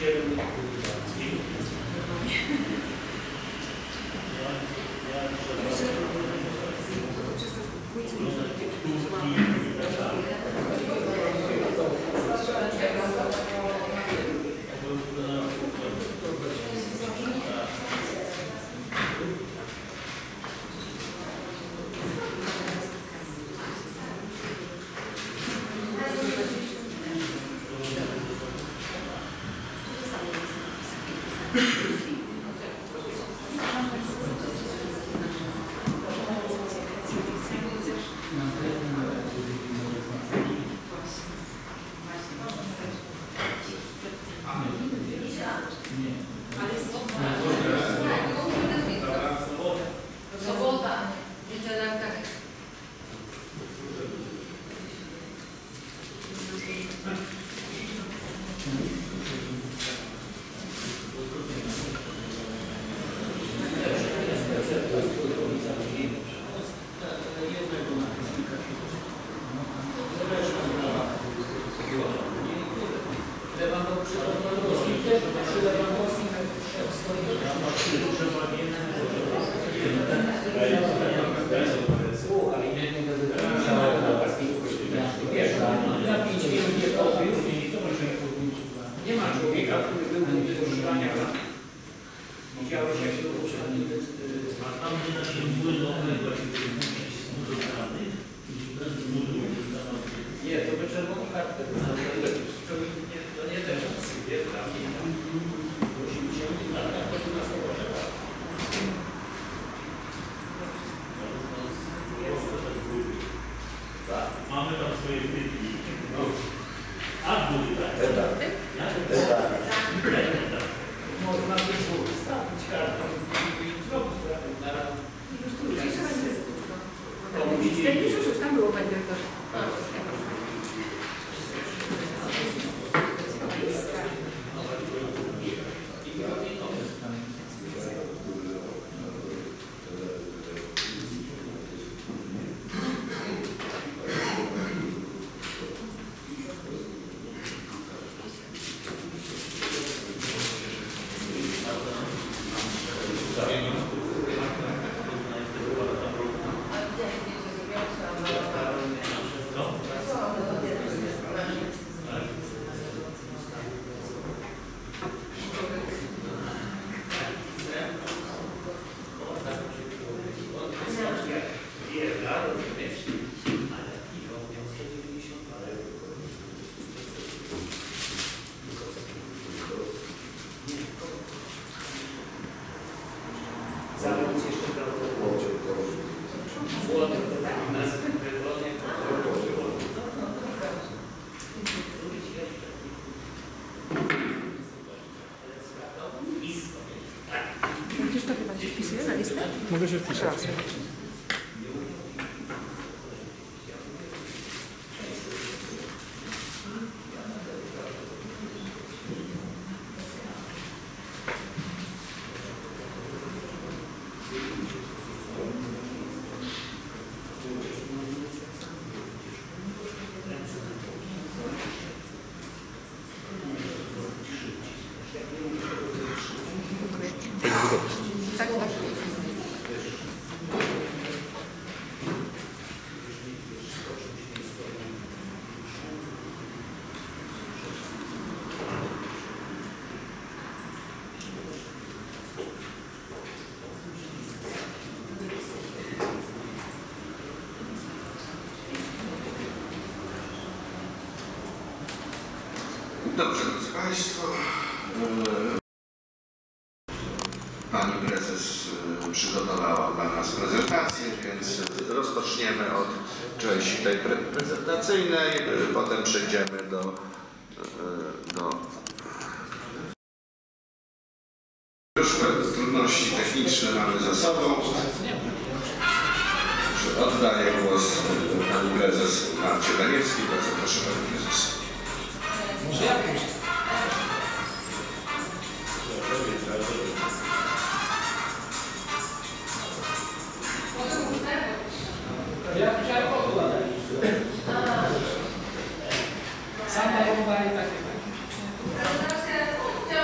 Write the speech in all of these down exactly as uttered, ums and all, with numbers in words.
Mogę się wpisać. Tak, tak. Dobrze, drodzy Państwo, Pani Prezes przygotowała dla nas prezentację, więc rozpoczniemy od części tej pre prezentacyjnej, potem przejdziemy do, do... Już trudności techniczne mamy za sobą. Oddaję głos Pani Prezes Marcie Daniewskiej. Bardzo proszę Pani Prezes. Może ja pójść? Ja chciałem podkładać. Sama bomba i takie.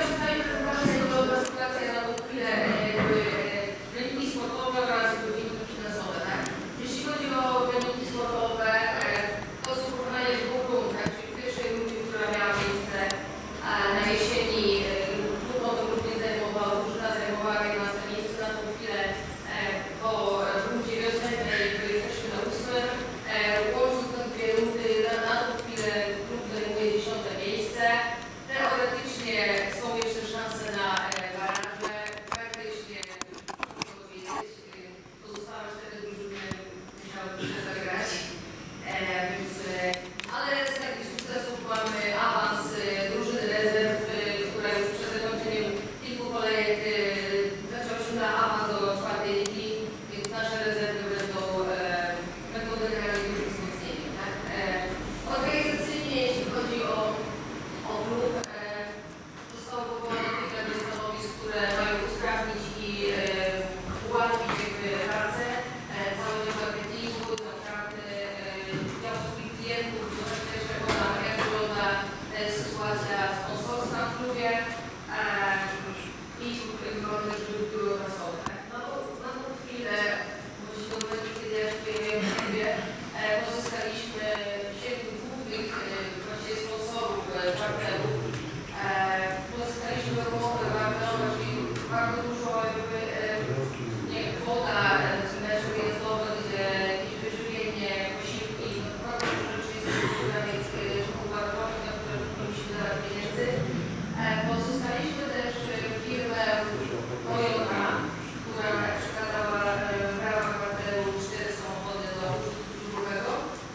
klubie i wygląda, żeby były osobne. No na tą chwilę, właściwie do momentu, kiedy ja się pojawiłem w klubie, pozyskaliśmy siedmiu głównych właściwie sponsorów partnerów. Pozyskaliśmy umowę partnerową, czyli bardzo dużo jakby nie, kwota meczu wyjazdowe, gdzie jakieś wyżywienie, posiłki, bardzo dużo rzeczy jest wybranych współwartości, na które musimy dawać pieniędzy. Pozyskaliśmy też firmę Toyota, która przekazała w ramach partneru cztery samochody do drugego.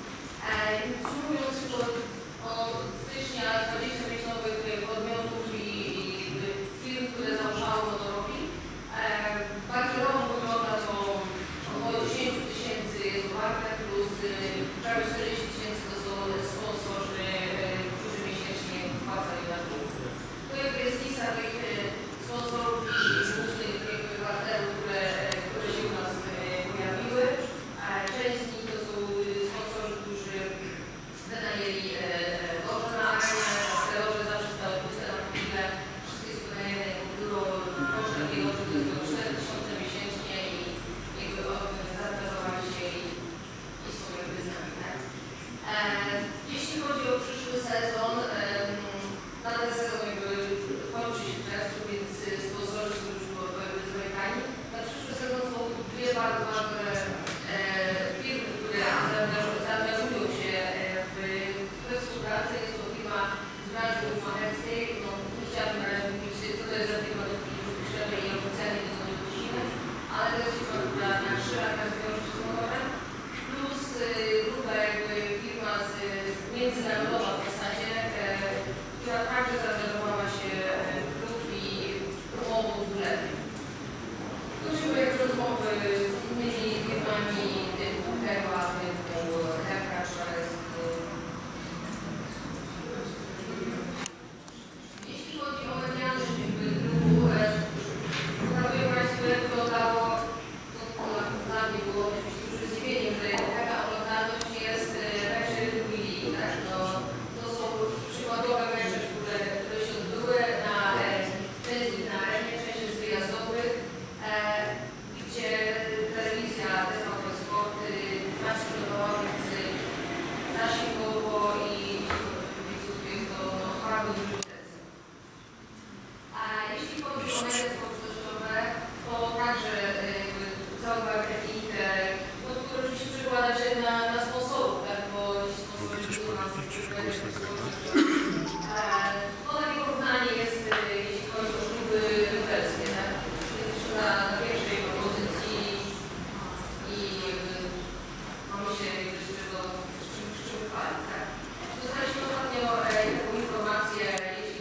Sumując od stycznia dwadzieścia pięć nowych podmiotów i firm, które założały motorowi. Partnerowo wygląda to około dziesięć tysięcy jest warte, plus prawie czterdzieści tysięcy to są sponsorzy, którzy miesięcznie wpłacają na klub. To jest lista tych sponsorów i słusznych partnerów, które, które się u nas pojawiły. Część z nich to są sponsorzy, którzy wynajęli loże na arenie. Te loże zawsze stały puste na chwilę. Wszystkie jest wynajęte jako biuro. Koszt takiej loży to jest około cztery tysiące miesięcznie i jakby zaangażowali się i, i są jakby z nami. Tak? E, jeśli chodzi o przyszły sezon, e, na ten sezon jakby kończy się w czerwcu, więc sponsorzy są już jakby zamykani. Na przyszły sezon są dwie bardzo ważne e, firmy, które zaangażują się w, we współpracę. Jest to firma z branży umawiackiej. No, nie chciałabym na razie mówić, co to jest za firma, do której potrzeby i oficjalnie do tego nie prosimy, ale to jest firma, która na trzy lata zwiąże się z motorem, plus y, grupa jakby firma z, międzynarodowa w zasadzie, e, która także zaangażowała się w klub i umową dwuletnią. Toczyły jakby rozmowy z innymi firmami typu Tewa, typu Hepka, która jest. Jeśli chodzi o medialność klubu, pokazuję Państwu, jak wyglądało, to dla mnie było oczywiście zdziwieniem, że taka oglądalność jest mecze ligi, tak? No, to są przykładowe mecze, które, które się odbyły na część na arenie, część jest wyjazdowych, e, gdzie telewizja T V P Sport transmitowała, więc zasięgowo i widzów jest to no, bardzo duży potencjał. A jeśli chodzi o media społecznościowe, to także całą marketingę, no, który oczywiście przekłada się na, na sponsorów, tak? Bo jeśli sponsorzy do nas no takie porównanie jest, jeśli chodzi o kluby lubelskie, tak? Jesteśmy na, na pierwszej pozycji i mamy się z czego z czym chwalić, tak? Dostaliśmy ostatnio taką informację, jeśli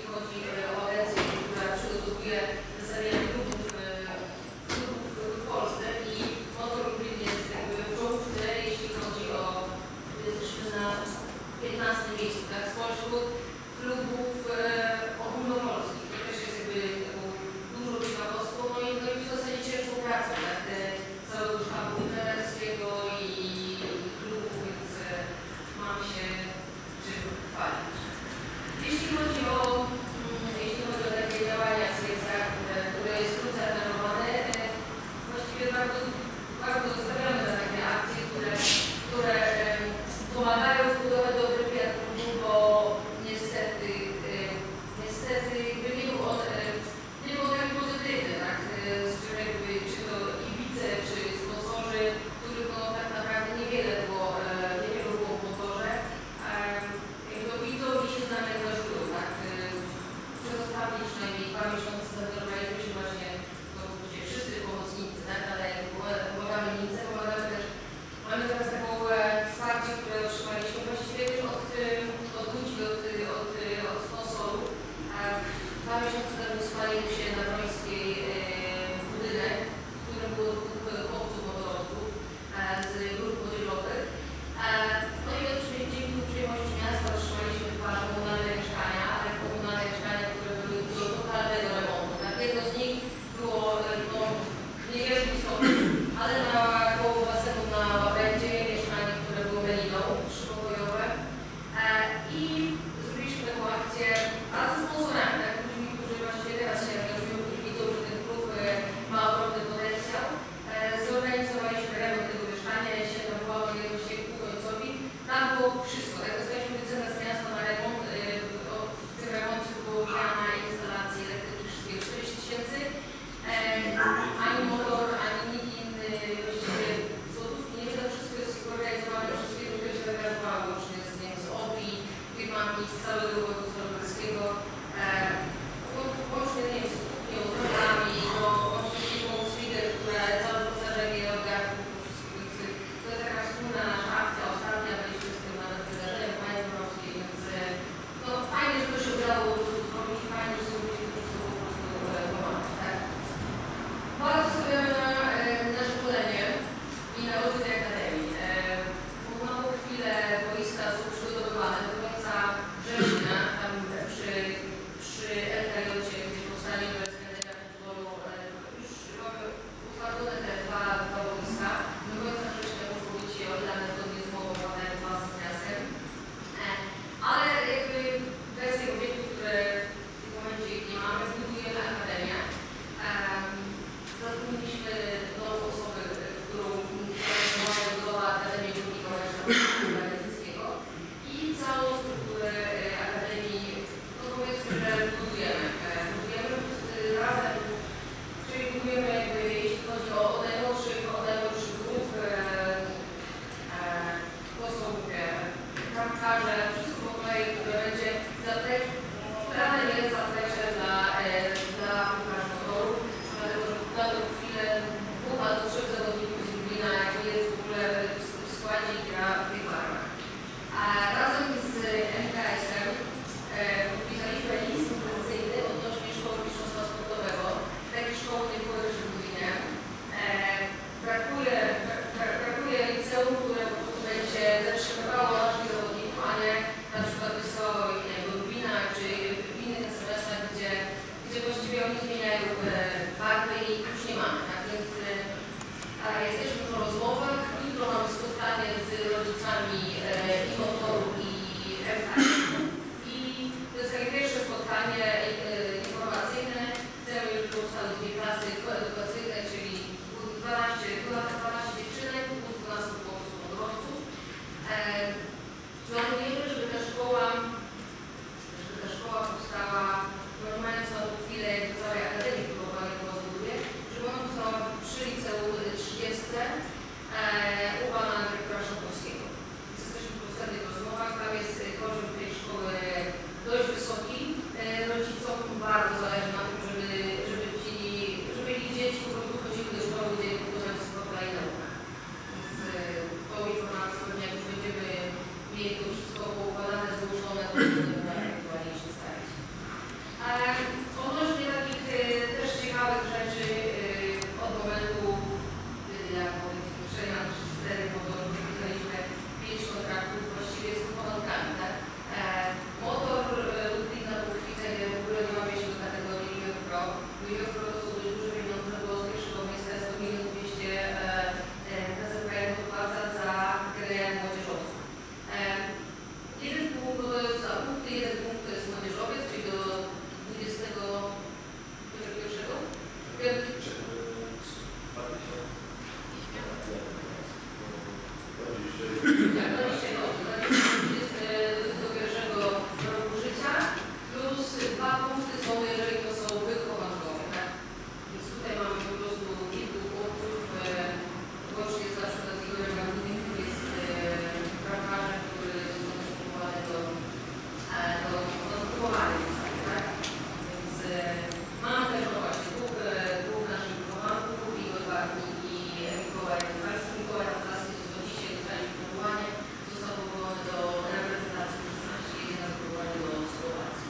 dwa punkty są, jeżeli to są wychowankowe, tak? Więc tutaj mamy po prostu kilku chłopców, e, łącznie z na przykład z Igorem Gawlikiem, który jest e, bramkarzem, który został przygotowany do, e, do, do wychowania, tak? Więc e, mamy też no właśnie dwóch, e, dwóch naszych wychowanków, Igor Bartnik i Mikołaj Nazarski. Mikołaj Nazarski został dzisiaj dostali wychowanie, został powołany do reprezentacji szesnaście, jedzie na wychowanie do Słowacji.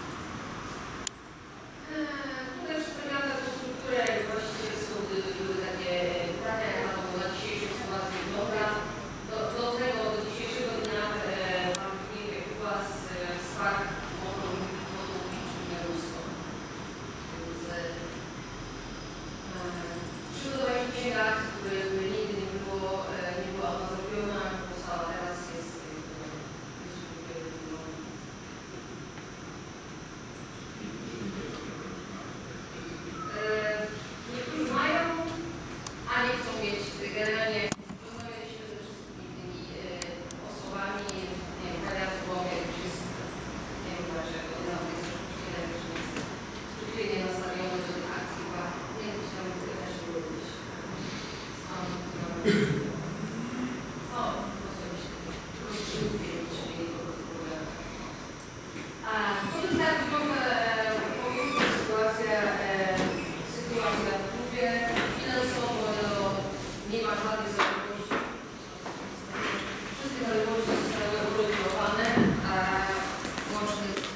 Tutaj przedstawiamy taką strukturę, jak właściwie są były takie pytania, jak na to na dzisiejszej sytuacji wygląda. Do, do tego, do dzisiejszego dnia e, mam wynikiem chyba z spark wodą, wodą picznym mnóstwo. Więc e, przygotowaliśmy księgę akcji, której nigdy nie było, e, nie była ona zrobiona, powstała teraz, jest niektórzy mają, a nie chcą mieć generalnie rozmawialiśmy ze wszystkimi tymi e, osobami, nie wiem, Maria Złowie, już jest, nie wiem dlaczego, na tej szczęśliwie też jest szczęśliwie nastawiony do tych akcji, chyba nie wiem, tam też było gdzieś. O, osobiście, rozstrzygnie, czy mieli po prostu problemy. A to jest tak wygląda pokrótce sytuacja, e, sytuacja w klubie. Finansowo no, nie ma żadnych zaległości. Wszystkie zaległości zostały uregulowane, a łącznie z,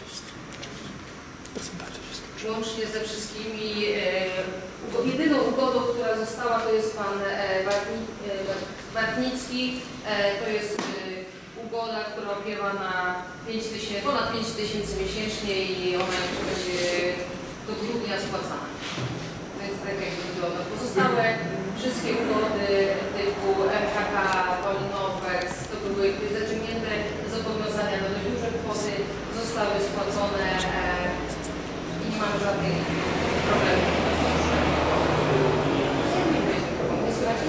łącznie ze wszystkimi e, ugo, jedyną ugodą, która została, to jest pan e, Bartni, e, Bartnicki, e, to jest e, ugoda, która opiewa na pięć tysięcy, ponad pięć tysięcy miesięcznie i ona jeszcze będzie do grudnia spłacana. Więc tak jak wygląda. Pozostałe wszystkie ugody typu M K K, Polinowex, to były zaciągnięte zobowiązania na dość duże kwoty, zostały spłacone e, i nie mamy żadnych problemów. Nie słychać?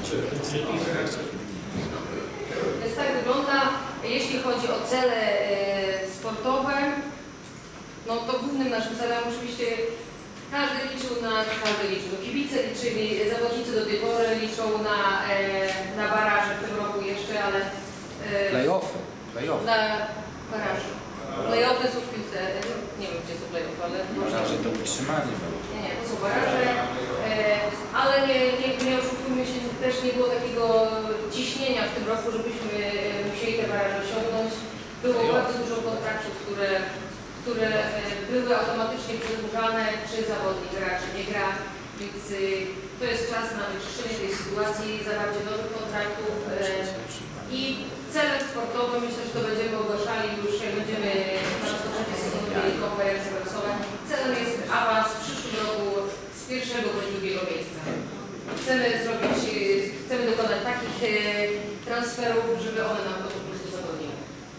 Więc tak wygląda. Jeśli chodzi o cele e, sportowe, no to głównym naszym celem oczywiście każdy liczył na, każdy liczył, kibice liczyli, zawodnicy do tej pory liczą na, e, na baraże w tym roku jeszcze, ale e, Playoffy. Playoffy. na baraże. Playoffy są w piłce, nie wiem gdzie są playoffy, ale Baraże to utrzymanie było. nie, nie, to są baraże, e, ale nie, nie, nie oszukujmy się, też nie było takiego ciśnienia w tym roku, żebyśmy musieli te baraże osiągnąć. Było bardzo dużo kontraktów, które, które były automatycznie przedłużane, czy zawodnik gra, czy nie gra, więc to jest czas na wyczyszczenie tej sytuacji, zawarcie nowych kontraktów i celem sportowym, myślę, że to będziemy ogłaszali już, jak będziemy na rozpoczęciu sezonu mieli konferencje prasowe. Celem jest awans w przyszłym roku z pierwszego do drugiego miejsca. Chcemy zrobić, chcemy dokonać takich transferów, żeby one nam to po prostu zapewniły.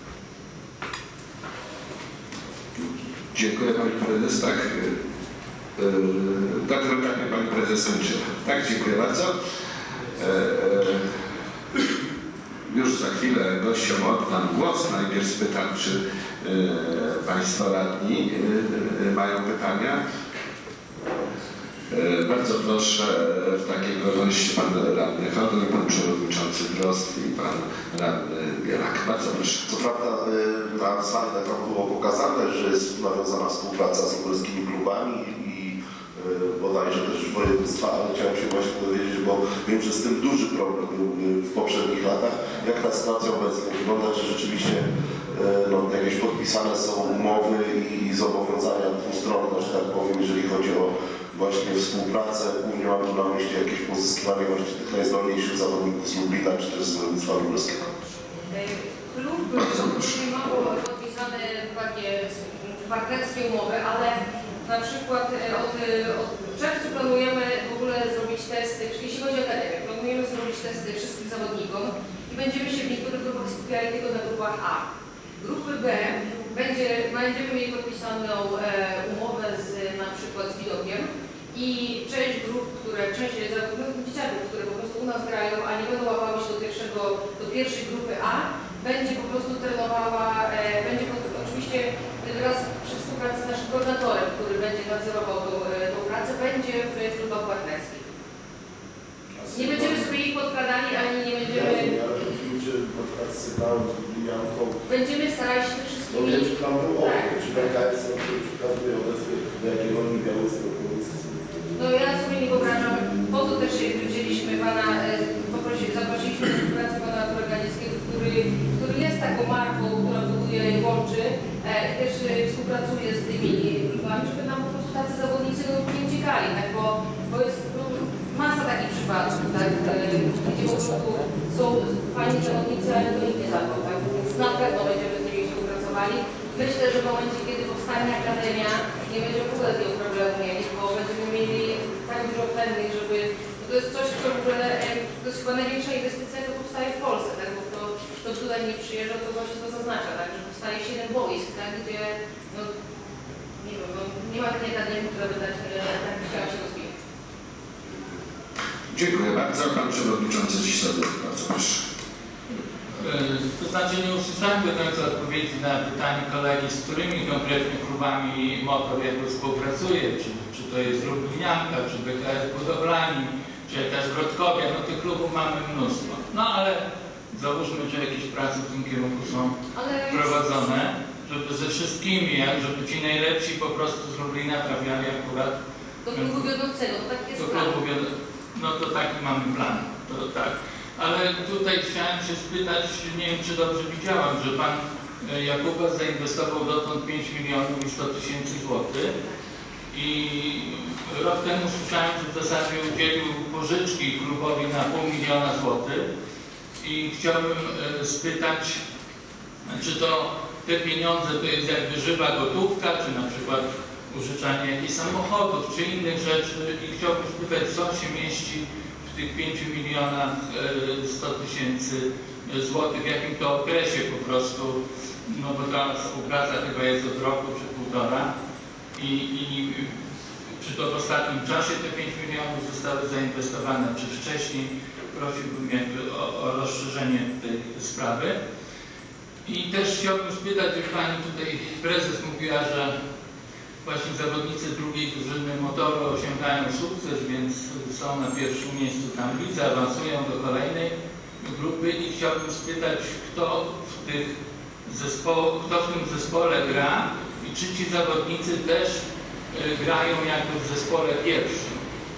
Dziękuję Pani Prezes. Tak, yy, tak, tak mnie Pani Prezes sądziła. Tak, dziękuję bardzo. E, e, już za chwilę gościom oddam głos. Najpierw spytam, czy e, Państwo radni e, mają pytania. E, bardzo proszę, w takiej kolejności Pan Radny Chodor, Pan Przewodniczący Drozd i Pan Radny Bielak. Bardzo proszę. Co prawda na slajdach tam było pokazane, że jest nawiązana współpraca z polskimi klubami i bodajże też województwa, ale chciałem się właśnie dowiedzieć, bo wiem, że z tym duży problem był w poprzednich latach. Jak ta sytuacja obecnie wygląda, czy rzeczywiście no, jakieś podpisane są umowy i zobowiązania dwustronne, że tak powiem, jeżeli chodzi o właśnie współpracę, głównie mam tu na myśli jakieś pozyskiwanie właśnie tych najzdolniejszych zawodników z Lublina, czy też z województwa lubelskiego. Klub ma podpisane takie partnerskie umowy, ale na przykład od, od czerwca planujemy w ogóle zrobić testy, jeśli chodzi o akademię, planujemy zrobić testy wszystkim zawodnikom i będziemy się w niektórych grupach skupiali tylko na grupach A. Grupy B będzie, będziemy mieli podpisaną e, umowę z, na przykład z Widokiem i część grup, które, część dzieciaków, które po prostu u nas grają, a nie będą łapały się do, pierwszego, do pierwszej grupy A, będzie po prostu trenowała, e, będzie po, oczywiście wraz przy współpracy z naszym będziemy starali się ze No wszystkimi... wiem, że tam był Tak. okres, czy B K S przekazuje odesłę, do jakiego oni Białystok. No ja sobie nie wyobrażam, po to też wzięliśmy pana, poprosili, zaprosiliśmy do współpracy pana Kuraganickiego, który, który jest taką marką, która buduje, łączy e, i też e, współpracuje z tymi klubami, żeby nam po prostu tacy zawodnicy no, nie uciekali, tak, bo, bo jest no, masa takich przypadków, tak, e, gdzie po prostu są fajni zawodnicy, ale to nikt nie zabrał, tak, więc na pewno będziemy z nimi współpracowali. Myślę, że w momencie, kiedy powstanie Akademia, nie będziemy w ogóle tego problemu mieli, bo będziemy mieli tak dużo chętnych, żeby... To jest coś, co w ogóle, to jest chyba największa inwestycja, jaka powstaje w Polsce, tak? Bo kto, kto tutaj nie przyjeżdża, to właśnie to zaznacza, tak? Że powstaje siedem boisk, tak? Gdzie, no, nie wiem, no, nie ma takiej akademii, która by tak, tak chciała się rozwijać. Dziękuję bardzo. Pan Przewodniczący Cisław, bardzo proszę. To znaczy nie usłyszałem do końca odpowiedzi na pytanie kolegi, z którymi konkretnie klubami Motor jakby współpracuje, czy, czy to jest Lublinianka, czy B K S Budowlani, czy jakaś Wrotkowie, no tych klubów mamy mnóstwo. No ale załóżmy, że jakieś prace w tym kierunku są Ale... prowadzone, żeby ze wszystkimi, jak żeby ci najlepsi po prostu z Lublina trafiali akurat Do klubu wiodącego, to tak jest do plan. klubu wiod... No to taki mamy plan, to tak. Ale tutaj chciałem się spytać, nie wiem czy dobrze widziałam, że pan Jakubas zainwestował dotąd pięć milionów i sto tysięcy złotych i rok temu słyszałem, że w zasadzie udzielił pożyczki klubowi na pół miliona złotych i chciałbym spytać, czy to te pieniądze to jest jakby żywa gotówka, czy na przykład użyczanie jakichś samochodów, czy innych rzeczy i chciałbym spytać, co się mieści w tych pięciu milionach sto tysięcy złotych, w jakim to okresie po prostu, no bo ta współpraca chyba jest od roku czy półtora i, i czy to w ostatnim czasie te pięć milionów zostały zainwestowane, czy wcześniej, prosiłbym jakby o, o rozszerzenie tej sprawy. I też chciałbym spytać, jak pani tutaj prezes mówiła, że właśnie zawodnicy drugiej drużyny Motoru osiągają sukces, więc są na pierwszym miejscu tablicy, awansują do kolejnej grupy i chciałbym spytać, kto w, tych zespo kto w tym zespole gra i czy ci zawodnicy też y, grają jakby w zespole pierwszym.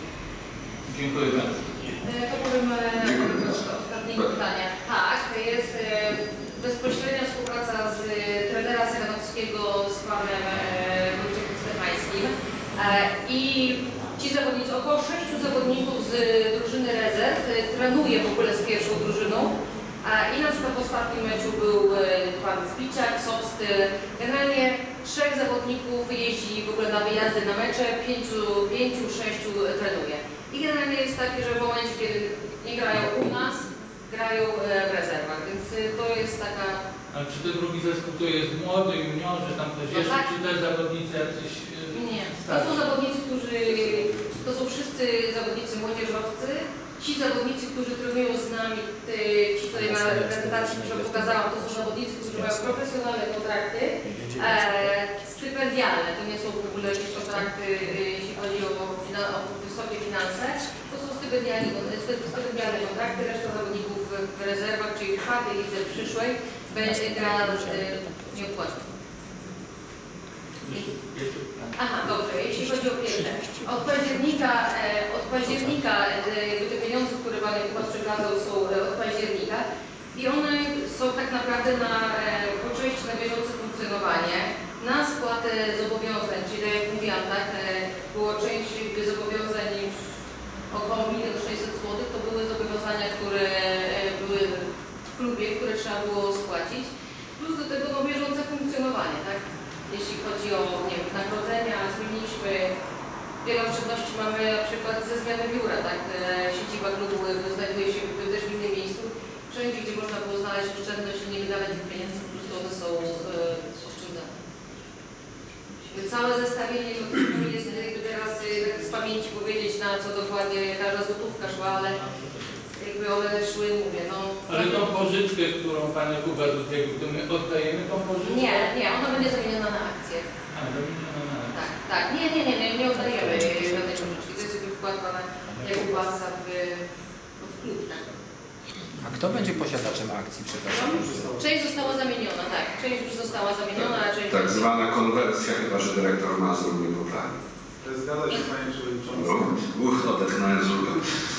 Dziękuję bardzo. To powiem e, ostatniego pytania. Tak, to jest e, bezpośrednia współpraca z e, trenera Serenowskiego z panem e, Stefańskim e, i ci zawodnicy, około sześciu zawodników z drużyny rezerw e, trenuje w ogóle z pierwszą drużyną e, i na przykład w ostatnim meczu był e, pan Zbiczak, Sobstyl. Generalnie trzech zawodników jeździ w ogóle na wyjazdy na mecze, pięciu, pięciu sześciu trenuje. I generalnie jest takie, że w momencie, kiedy nie grają u nas, grają w rezerwach, więc to jest taka... Ale czy ten drugi zespół to jest młody, juniorzy, tam też No jeszcze, tak. czy też zawodnicy jacyś Nie, to starsi? są zawodnicy, którzy... To są wszyscy zawodnicy młodzieżowcy. Ci zawodnicy, którzy trenują z nami, ci tutaj na prezentacji, którą pokazałam, to są zawodnicy, którzy mają profesjonalne kontrakty, e, stypendialne. To nie są w ogóle jakieś kontrakty, jeśli chodzi o, o wysokie finanse. To są stypendialne, stypendialne kontrakty. Reszta zawodników w rezerwach, czyli w czwartej lidze przyszłej, będzie gra nieopłacona. Aha, dobrze. Jeśli chodzi o pierwsze, od października, od października jakby te pieniądze, które Pan Jakubas przekazał, są od października i one są tak naprawdę na, po części na bieżące funkcjonowanie, na spłatę zobowiązań, czyli tak jak mówiłam, tak, było część zobowiązań około milion sześćset złotych, to były zobowiązania, które były w klubie, które trzeba było spłacić, plus do tego no, bieżące funkcjonowanie, tak. Jeśli chodzi o nie wiem, wynagrodzenia, zmieniliśmy wiele oszczędności mamy na przykład ze zmiany biura, tak? Siedziba klubu znajduje się też w innym miejscu. Wszędzie, gdzie można było znaleźć oszczędność i nie wydawać tych pieniędzy, po prostu one są e, oszczędzane. Całe zestawienie to jest jakby teraz z pamięci powiedzieć, na co dokładnie każda złotówka szła, ale jakby one szły, mówię, no... Ale tą pożyczkę, którą Pan Jakubas udzielił, to my oddajemy tą pożyczkę? Nie, nie, ona będzie zamieniona na akcję. A, zamieniona na akcję. Tak, tak, nie, nie, nie, nie, nie oddajemy żadnej pożyczki, to jest jakby wkład Pana Jakubasa w, w klub, tak? A kto będzie posiadaczem akcji, przepraszam? Część została zamieniona, tak. Część już została zamieniona, a część... Tak zwana konwersja, chyba że dyrektor Mazur nie poprawi. Zgadza się, panie przewodniczący. Uch, odetchnąłem z ulgą.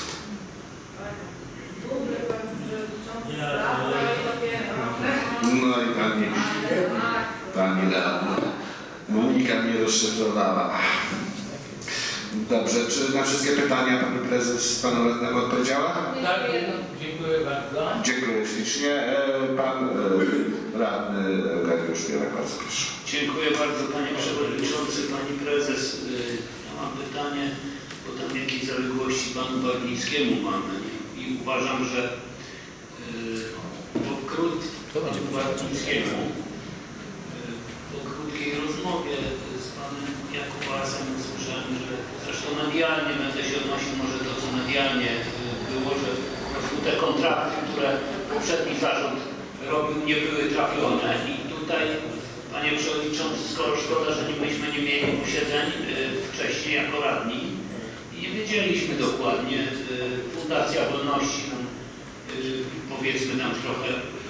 No i pani, pani Leona. Monika mnie rozszyfrowała. Dobrze, czy na wszystkie pytania pani prezes panu radnemu odpowiedziała? Tak, dziękuję bardzo. Dziękuję ślicznie. E, Pan e, radny Eugeniusz Bielak, bardzo proszę. Dziękuję bardzo panie przewodniczący, pani prezes. Ja mam pytanie, bo tam jakieś zaległości panu Barnickiemu mamy i uważam, że po krótkim panu Barnickiemu, po krótkiej rozmowie z panem Jakubasem usłyszałem, że zresztą medialnie będę się odnosił może to, co medialnie było, że po prostu te kontrakty, które poprzedni zarząd robił, nie były trafione i tutaj, panie przewodniczący, skoro szkoda, że nie myśmy nie mieli posiedzeń wcześniej jako radni i nie wiedzieliśmy dokładnie, Fundacja Wolności nam, powiedzmy tam trochę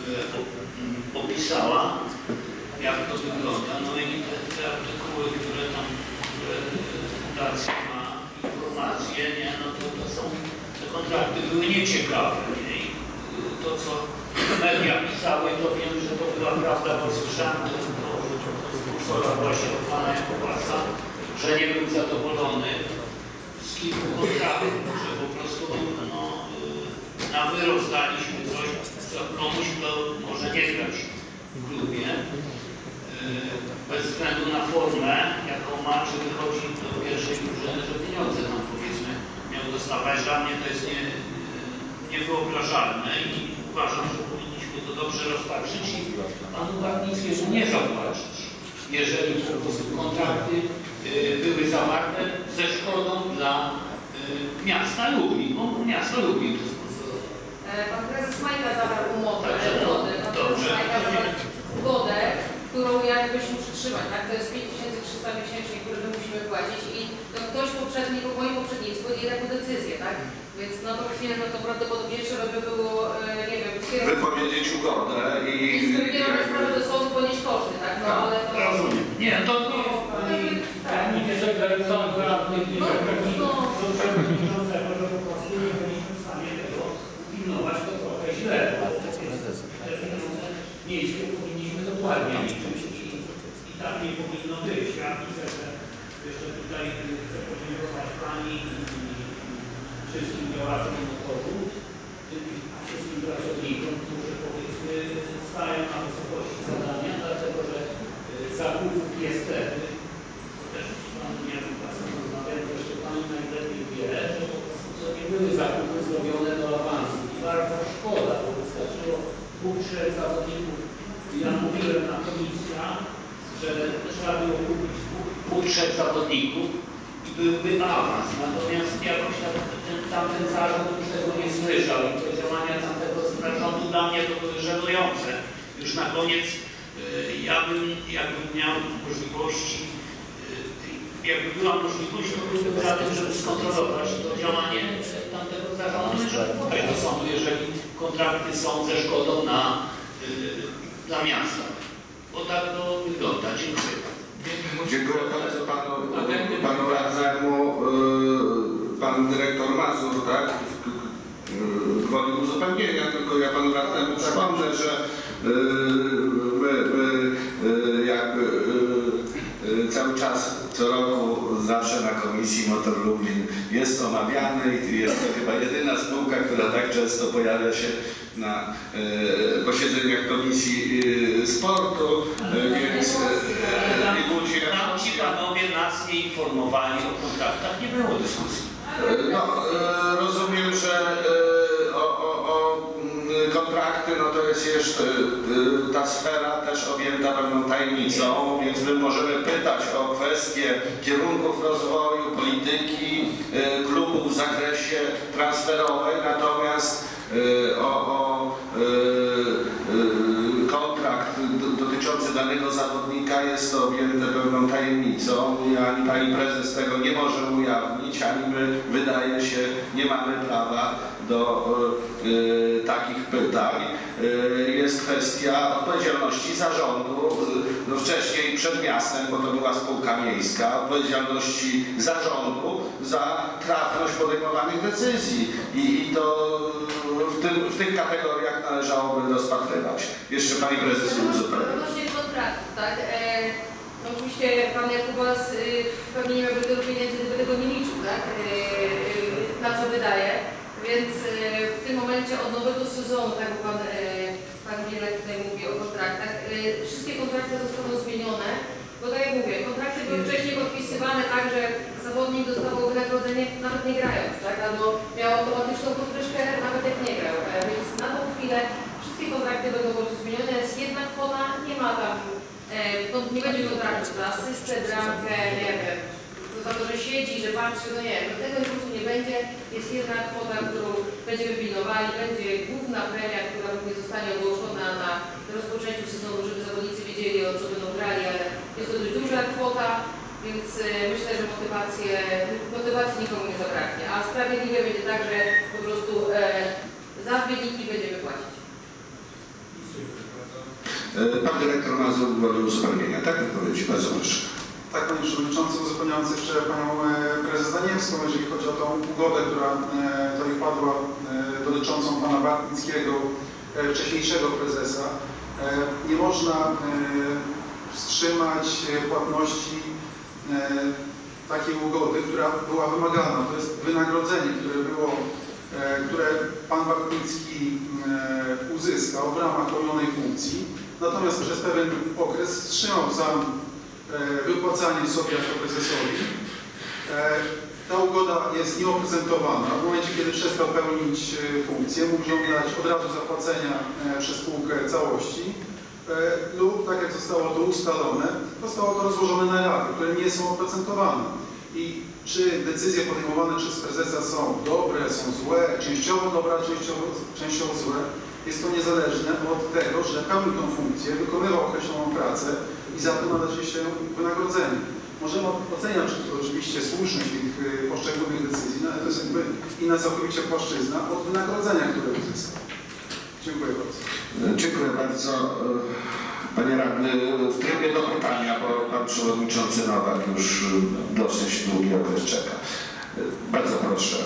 opisała, jak to wygląda. No i te, te artykuły, które tam które Fundacja ma informacje, nie, no to, to są, te kontrakty były nieciekawe. Nie? I to, co media pisały, to wiem, że to była prawda, bo słyszałem to z kursora właśnie od pana Jakubasa, że nie był zadowolony z kilku kontraktów, że po prostu no, na wyrost daliśmy coś, co komuś to może nie grać w klubie. Bez względu na formę, jaką ma, czy wychodzi do pierwszej drużyny, że pieniądze tam powiedzmy miał dostawać. Dla mnie to jest nie, niewyobrażalne i uważam, że powinniśmy to dobrze rozpatrzyć i panu Barnickiemu nie zapłacić, jeżeli po prostu kontrakty y, były zawarte ze szkodą dla y, miasta Lublin, bo miasto Lublin to sponsorowało. Pan prezes Majka zawarł umowę, Także, no, zgodę. Pan prezes dobrze. Majka zawarł zgodę, którą jakbyś muszę trzymać, tak? To jest pięć tysięcy trzysta miesięcznie, które my musimy płacić i to ktoś poprzedni, bo moi poprzednicy podjęli taką decyzję, tak? Więc na tą chwilę no to prawdopodobnie trzeba by było, e, nie wiem, skierować... Wypowiedzieć ugodę i... I skierować sprawę do sądu, ponieść koszty, tak? No ale to... Rozumiem. Nie, to nie jest Tak. Nie zagrali sąd prawny, nie No, zagrali no. do przewodniczącego, że po prostu nie byliśmy w stanie tego pilnować, to trochę źle. Te pieniądze miejskie powinniśmy dokładnie liczyć i, i tak nie powinno być. Ja widzę, że jeszcze tutaj chcę podziękować pani i wszystkim działaczom motoru, wszystkim pracownikom, którzy powiedzmy stają na wysokości zadania, dlatego że zakupów niestety, to też z panem Jakubasem rozmawiałem, zresztą pani najlepiej wie, że po prostu to nie były zakupy zrobione do awansu. I bardzo szkoda, bo wystarczyło dwóch, trzech zawodników. Ja mówiłem na komisjach, że trzeba było kupić dwóch, trzech zawodników i byłby awans. Natomiast jakoś tam, ten, tamten zarząd już tego nie słyszał i te działania tamtego zarządu dla mnie to były żenujące. Już na koniec ja bym, jakbym miał możliwości, jakby była możliwość, to byłbym za tym, żeby skontrolować to działanie tamtego zarządu, żeby tutaj do sądu, jeżeli kontrakty są ze szkodą na, y, dla miasta. Bo tak to wygląda. Dziękuję. Dziękuję bardzo panu, panu radnemu. Pan dyrektor Mazur, tak? Gwoli uzupełnienia, tylko ja panu radnemu przypomnę, że my, my jakby cały czas, co roku, zawsze na Komisji Motor Lublin jest omawiany i jest to chyba jedyna spółka, która tak często pojawia się na e, posiedzeniach Komisji e, Sportu, e, więc e, nie budzi Tam ci panowie nas nie informowali o kontraktach, nie było dyskusji. E, no, e, rozumiem, że e, o, o, o kontrakty, no to jest jeszcze e, ta sfera też objęta pewną tajemnicą, więc my możemy pytać o kwestie kierunków rozwoju, polityki e, klubów w zakresie transferowej, natomiast o, o y, y, kontrakt dotyczący danego zawodnika jest to objęte pewną tajemnicą i ani pani prezes tego nie może ujawnić, ani my, wydaje się, nie mamy prawa do y, takich pytań, y, jest kwestia odpowiedzialności zarządu, no wcześniej przed miastem, bo to była spółka miejska, odpowiedzialności zarządu za trafność podejmowanych decyzji i, i to w, tym, w tych kategoriach należałoby rozpatrywać. Jeszcze Pani Prezes uzupełni. Odnośnie kontraktu, tak? E, no oczywiście Pan Jakubas y, pewnie nie miałby tylu pieniędzy, gdyby tego nie liczył, tak? E, y, na co wydaje. Więc y, w tym momencie od nowego sezonu, tak jak Pan, y, pan Wielek tutaj mówi o kontraktach, y, wszystkie kontrakty zostaną zmienione. Bo tak jak mówię, kontrakty były wcześniej podpisywane tak, że zawodnik dostawał wynagrodzenie nawet nie grając, tak? Albo miał automatyczną podwyżkę nawet jak nie grał. E, więc na tą chwilę wszystkie kontrakty będą po prostu zmienione, jest jedna kwota, nie ma tam, e, to nie będzie kontraktu za asystę, bramkę, nie wiem, to za to, że siedzi, że patrzy, no nie wiem, tego po prostu nie będzie, jest jedna kwota, którą będziemy pilnowali, będzie główna premia, która również zostanie ogłoszona na rozpoczęciu sezonu, żeby zawodnicy wiedzieli, o co będą grali, ale jest to dość duża kwota, więc e, myślę, że motywację, motywacji nikomu nie zabraknie, a sprawiedliwie będzie tak, że po prostu e, za wyniki będziemy płacić. Pan Dyrektor Mazur woli uzupełnienia, tak? Odpowiedzi, bardzo proszę. Tak, Panie Przewodniczący, uzupełniając jeszcze Panią Prezes Danielską, jeżeli chodzi o tą ugodę, która tutaj padła dotyczącą Pana Bartnickiego, wcześniejszego prezesa. Nie można wstrzymać płatności takiej ugody, która była wymagana. To jest wynagrodzenie, które było, które Pan Bartnicki uzyskał w ramach pełnionej funkcji. Natomiast przez pewien okres wstrzymał sam wypłacanie sobie jako prezesowi. Ta ugoda jest nieoprezentowana. W momencie, kiedy przestał pełnić funkcję, mógł żądać od razu zapłacenia przez spółkę całości lub, tak jak zostało to ustalone, zostało to rozłożone na raty, które nie są oprocentowane. I czy decyzje podejmowane przez prezesa są dobre, są złe, częściowo dobre, częściowo, częściowo złe, jest to niezależne od tego, że pełnił tą funkcję, wykonywał określoną pracę i za to należy się wynagrodzenie. Możemy oceniać oczywiście słuszność tych poszczególnych decyzji, no ale to jest jakby inna całkowicie płaszczyzna od wynagrodzenia, które uzyskał. Dziękuję bardzo. Dziękuję bardzo. Panie Radny, w trybie do pytania, bo Pan Przewodniczący Nowak już dosyć długi okres czeka. Bardzo proszę.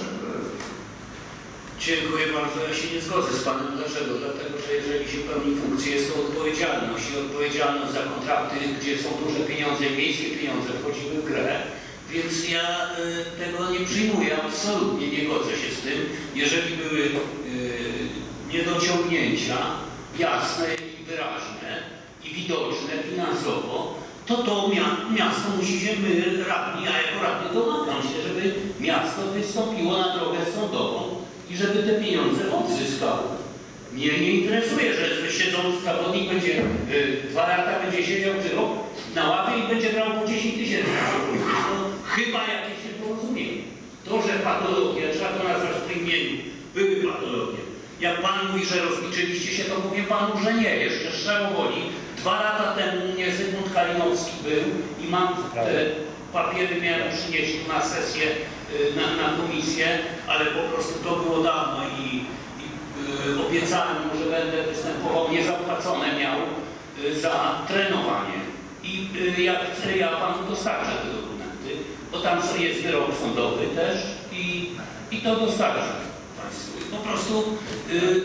Dziękuję bardzo. Ja się nie zgodzę z Panem. Dlaczego? Dlatego, że jeżeli się pełni funkcję, jest to odpowiedzialność i odpowiedzialność za kontrakty, gdzie są duże pieniądze i miejskie pieniądze wchodziły w grę. Więc ja y, tego nie przyjmuję, absolutnie nie godzę się z tym. Jeżeli były y, niedociągnięcia jasne i wyraźne i widoczne finansowo, to to miasto musi się, my radni, a jako radni domagam się, żeby miasto wystąpiło na drogę sądową i żeby te pieniądze odzyskał. Mnie nie interesuje, że siedząc zawodnik będzie y, dwa lata będzie siedział czy rok na ławie i będzie brał po dziesięć tysięcy. No, chyba jakieś nieporozumienie. To, że patologie, trzeba to nazwać po imieniu, były patologie. Jak Pan mówi, że rozliczyliście się, to mówię Panu, że nie. Jeszcze szczerze woli. Dwa lata temu u mnie Zygmunt Kalinowski był i mam te papiery, miałem przynieść na sesję, na, na komisję, ale po prostu to było dawno i, i y, obiecałem mu, że będę występował, niezapłacone miał y, za trenowanie. I y, jak chcę, ja Panu dostarczę te dokumenty, bo tam jest wyrok sądowy też i, i to dostarczę Państwu. Po prostu y,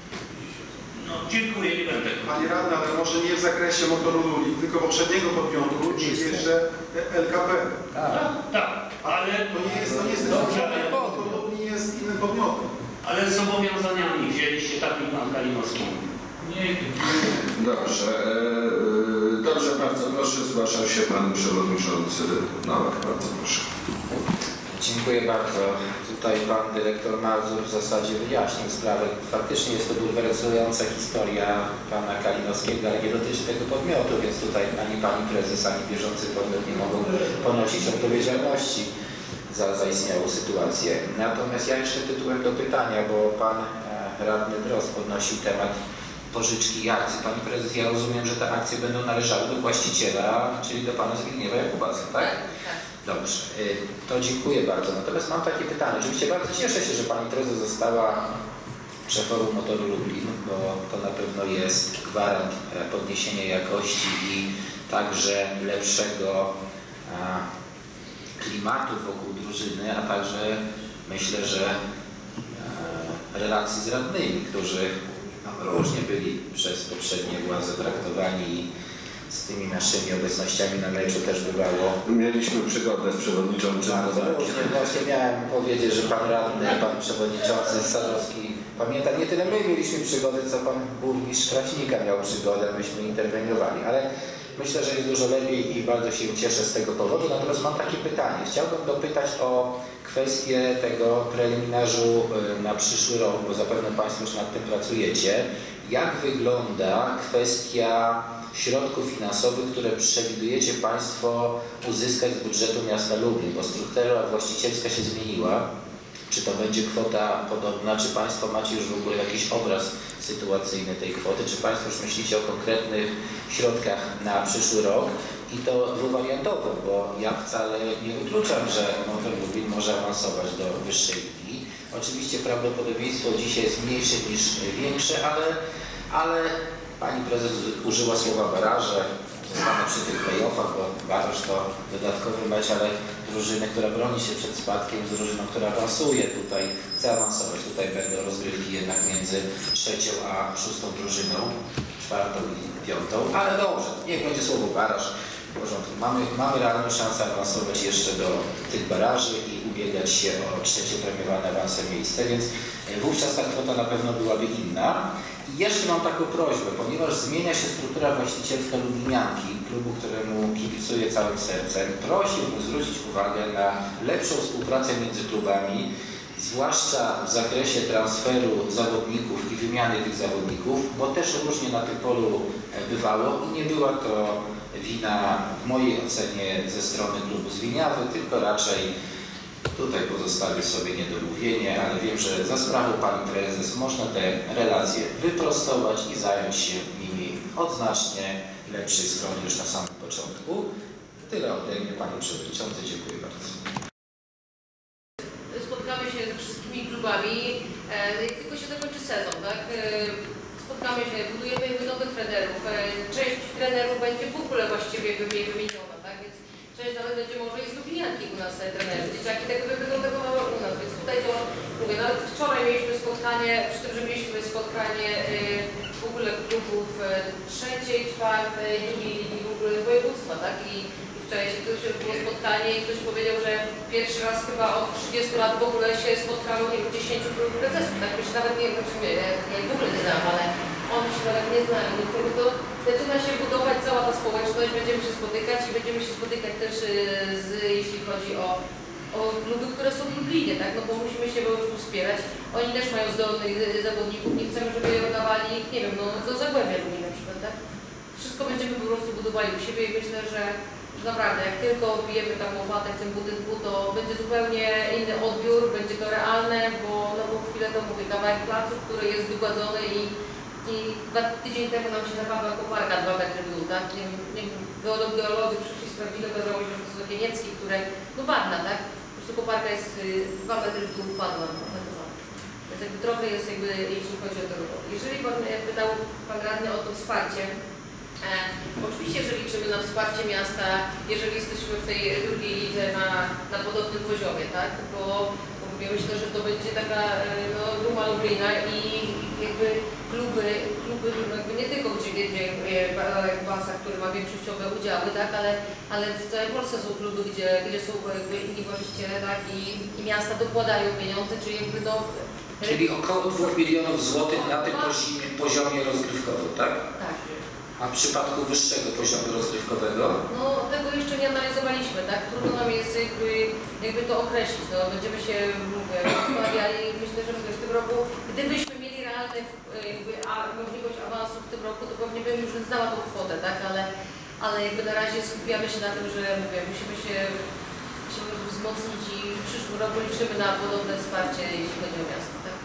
no, dziękuję, nie będę. Panie Radny, ale może nie w zakresie motoru Luli, tylko poprzedniego podmiotu, czyli jeszcze L K P. Tak, tak, ale To nie jest, to nie jest, dobrze, ale, motor Luli jest innym podmiotem. ale z zobowiązaniami wzięliście, tak mi Pan Kalinowski mówi. Nie wiem. Dobrze. e, Dobrze, bardzo proszę. Zgłaszał się Pan Przewodniczący Nowak. Bardzo proszę. Dziękuję bardzo. Tutaj Pan Dyrektor Mazur w zasadzie wyjaśnił sprawę. Faktycznie jest to bulwersująca historia Pana Kalinowskiego, ale nie dotyczy tego podmiotu, więc tutaj ani Pani Prezes, ani bieżący podmiot nie mogą ponosić odpowiedzialności za zaistniałą sytuację. Natomiast ja jeszcze tytułem do pytania, bo Pan Radny Drozd podnosił temat pożyczki i akcji. Pani Prezes, ja rozumiem, że te akcje będą należały do właściciela, czyli do Pana Zbigniewa Jakubasa, tak? Tak. Dobrze, to dziękuję bardzo. Natomiast mam takie pytanie. Oczywiście bardzo cieszę się, że Pani Prezes została szefową Motoru Lublin, bo to na pewno jest gwarant podniesienia jakości i także lepszego klimatu wokół drużyny, a także myślę, że relacji z radnymi, którzy no, różnie byli przez poprzednie władze traktowani. Z tymi naszymi obecnościami na meczu też bywało. Mieliśmy przygodę z przewodniczącym. Bardzo różnie. Właśnie miałem powiedzieć, że pan radny, pan przewodniczący Sadowski pamięta, nie tyle my mieliśmy przygody, co pan burmistrz Kraśnika miał przygodę, myśmy interweniowali, ale myślę, że jest dużo lepiej i bardzo się cieszę z tego powodu. Natomiast mam takie pytanie. Chciałbym dopytać o kwestię tego preliminarzu na przyszły rok, bo zapewne Państwo już nad tym pracujecie. Jak wygląda kwestia środków finansowych, które przewidujecie Państwo uzyskać z budżetu miasta Lublin, bo struktura właścicielska się zmieniła. Czy to będzie kwota podobna, czy Państwo macie już w ogóle jakiś obraz sytuacyjny tej kwoty, czy Państwo już myślicie o konkretnych środkach na przyszły rok i to dwuwariantowo, bo ja wcale nie wykluczam, że Motor Lublin może awansować do wyższej ligi. Oczywiście prawdopodobieństwo dzisiaj jest mniejsze niż większe, ale, ale Pani Prezes użyła słowa baraże. Zostanę przy tych play-offach, bo baraż to dodatkowy mecz, ale drużyny, która broni się przed spadkiem, z drużyną, która awansuje, tutaj chce awansować. Tutaj będą rozgrywki jednak między trzecią a szóstą drużyną, czwartą i piątą, ale dobrze, niech będzie słowo baraż. W porządku. Mamy, mamy realną szansę awansować jeszcze do tych baraży i ubiegać się o trzecie premiowane awansem miejsce, więc wówczas ta kwota na pewno byłaby inna. I jeszcze mam taką prośbę, ponieważ zmienia się struktura właścicielska Lublinianki, klubu, któremu kibicuję całym sercem, prosiłbym zwrócić uwagę na lepszą współpracę między klubami, zwłaszcza w zakresie transferu zawodników i wymiany tych zawodników, bo też różnie na tym polu bywało i nie była to wina w mojej ocenie ze strony klubu z Winiawy, tylko raczej tutaj pozostawię sobie niedomówienie, ale wiem, że za sprawą Pani Prezes można te relacje wyprostować i zająć się nimi od znacznie lepszej strony już na samym początku. Tyle ode mnie, Panie Przewodniczący. Dziękuję bardzo. Spotkamy się ze wszystkimi klubami, jak tylko się zakończy sezon, tak? Spotkamy się, budujemy nowych trenerów. Część trenerów będzie w ogóle właściwie wymieniona, tak? Więc część nawet będzie może i z Lublinianki u nas trenerzy. Dzieciaki tego będą tego u nas, więc tutaj to mówię, nawet wczoraj mieliśmy spotkanie, przy tym, że mieliśmy spotkanie w ogóle klubów trzeciej, czwartej, drugiej ligi w ogóle województwa, tak? I wczoraj się było spotkanie i ktoś powiedział, że pierwszy raz chyba od trzydziestu lat w ogóle się spotkało nie wiem, dziesięciu prezesów, tak? My się nawet nie, znaczy nie, ja w ogóle nie znam, ale oni się nawet nie znają, więc to zaczyna się budować cała ta społeczność, będziemy się spotykać i będziemy się spotykać też z, jeśli chodzi o, o kluby, które są w Lublinie, tak? No bo musimy się po prostu wspierać. Oni też mają zdolnych zawodników, nie chcemy, żeby je oddawali, nie wiem, no do Zagłębia Lublin na przykład, tak? Wszystko będziemy po prostu budowali u siebie i myślę, że naprawdę, jak tylko bijemy tam łopatę w tym budynku, to będzie zupełnie inny odbiór, będzie to realne, bo no bo chwilę to mówię, kawałek placu, który jest wygładzony i, i dwa tydzień temu nam się zapadła koparka dwa metry w dół, tak? Nie, nie wiem, geolog, geolodzy przyszli, sprawdzili, okazało się, że to są takie niecki, które, no bagna, tak? Po prostu koparka jest dwa metry w dół wpadła. Więc jakby trochę jest jakby, jeśli chodzi o to. Jeżeli pan pytał pan radny o to wsparcie, E, oczywiście, że liczymy na wsparcie miasta, jeżeli jesteśmy w tej drugiej lidze na, na podobnym poziomie, tak? Bo, bo mówię, myślę, że to będzie taka no, duma Lublina i jakby kluby, kluby jakby nie tylko gdzie gdzie Basa, który ma większościowe udziały, tak? Ale, ale w całej Polsce są kluby, gdzie, gdzie są jakby inni właściciele, tak? I, i miasta dokładają pieniądze, czyli jakby no... Czyli około dwóch milionów złotych na tym poziomie, poziomie rozgrywkowym, tak? Tak. A w przypadku wyższego poziomu rozgrywkowego? No tego jeszcze nie analizowaliśmy, tak? Trudno nam jest jakby, jakby to określić. No, będziemy się rozmawiali, myślę, że w tym roku, gdybyśmy mieli realne jakby, a, możliwość awansu w tym roku, to pewnie bym już znała tą kwotę, tak? Ale, ale jakby na razie skupiamy się na tym, że mówię, musimy się, się wzmocnić i w przyszłym roku liczymy na podobne wsparcie, jeśli chodzi o miasto, tak?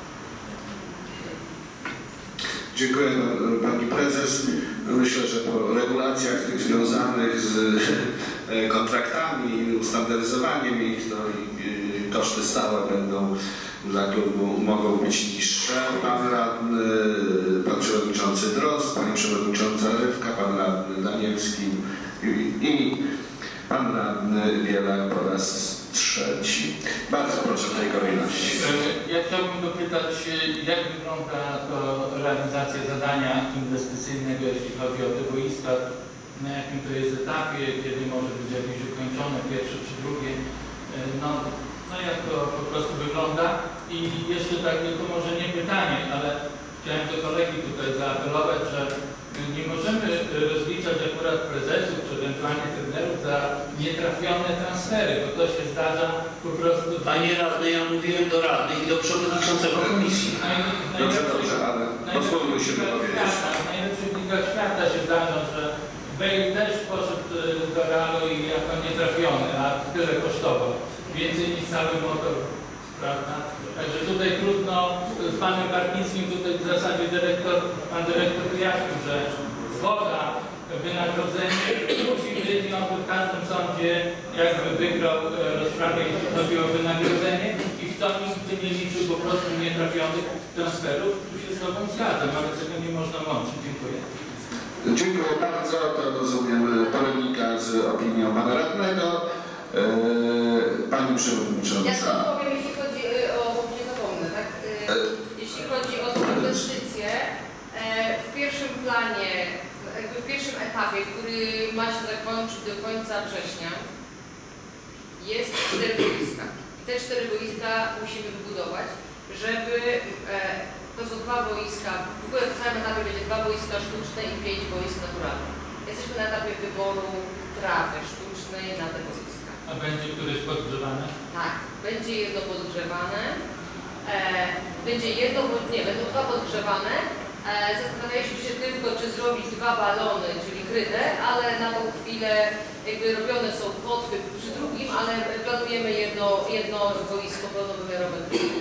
Dziękuję Pani Prezes. Myślę, że po regulacjach tych związanych z kontraktami, ustandaryzowaniem ich, to i koszty stałe będą dla klubu mogą być niższe. Pan radny, pan przewodniczący Drozd, pani przewodnicząca Rywka, pan radny Danielski i, i pan radny Bielak po raz trzeci. Bardzo proszę w tej kolejności. Ja chciałbym dopytać, jak wygląda to realizacja zadania inwestycyjnego, jeśli chodzi o te boiska, na jakim to jest etapie, kiedy może być jakieś ukończone, pierwsze czy drugie. No, no jak to po prostu wygląda. I jeszcze takie, to może nie pytanie, ale chciałem do kolegi tutaj zaapelować, że nie możemy rozliczać akurat prezesów czy ewentualnie trenerów za nietrafione transfery, bo to się zdarza po prostu... Panie radny, ja mówiłem do radnych i do przewodniczącego komisji. Dobrze, dobrze, ale pozwólmy się wypowiedzieć. W najlepszych ligach świata się zdarza, że Bale też poszedł do Realu i jako nietrafiony, a tyle kosztował. Więcej niż cały motor, prawda? Także tutaj trudno z panem Bartnickim, tutaj w zasadzie dyrektor, pan dyrektor wyjaśnił, że zgoda, wynagrodzenie musi być, on w każdym sądzie jakby wygrał rozprawę, jeśli chodzi o wynagrodzenie i w to nigdy nie liczył po prostu nietrafionych transferów. Tu się z tobą zgadzam, ale tego nie można łączyć. Dziękuję. Dziękuję bardzo. To rozumiem polemika z opinią pana radnego. Pani przewodnicząca. Ja tylko powiem, jeśli chodzi o, bo nie zapomnę, tak? Jeśli chodzi o tę inwestycję, w pierwszym planie, jakby w pierwszym etapie, który ma się zakończyć do końca września, jest cztery boiska. I te cztery boiska musimy wybudować, żeby to są dwa boiska, w ogóle w całym etapie będzie dwa boiska sztuczne i pięć boisk naturalnych. Jesteśmy na etapie wyboru trawy sztucznej na te boiska. A będzie któreś podgrzewane? Tak, będzie jedno podgrzewane, e, będzie jedno, nie, będą dwa podgrzewane. E, zastanawialiśmy się tylko, czy zrobić dwa balony, czyli kryte, ale na tą chwilę jakby robione są kotwy przy drugim, ale planujemy jedno, jedno boisko pełnowymiarowe.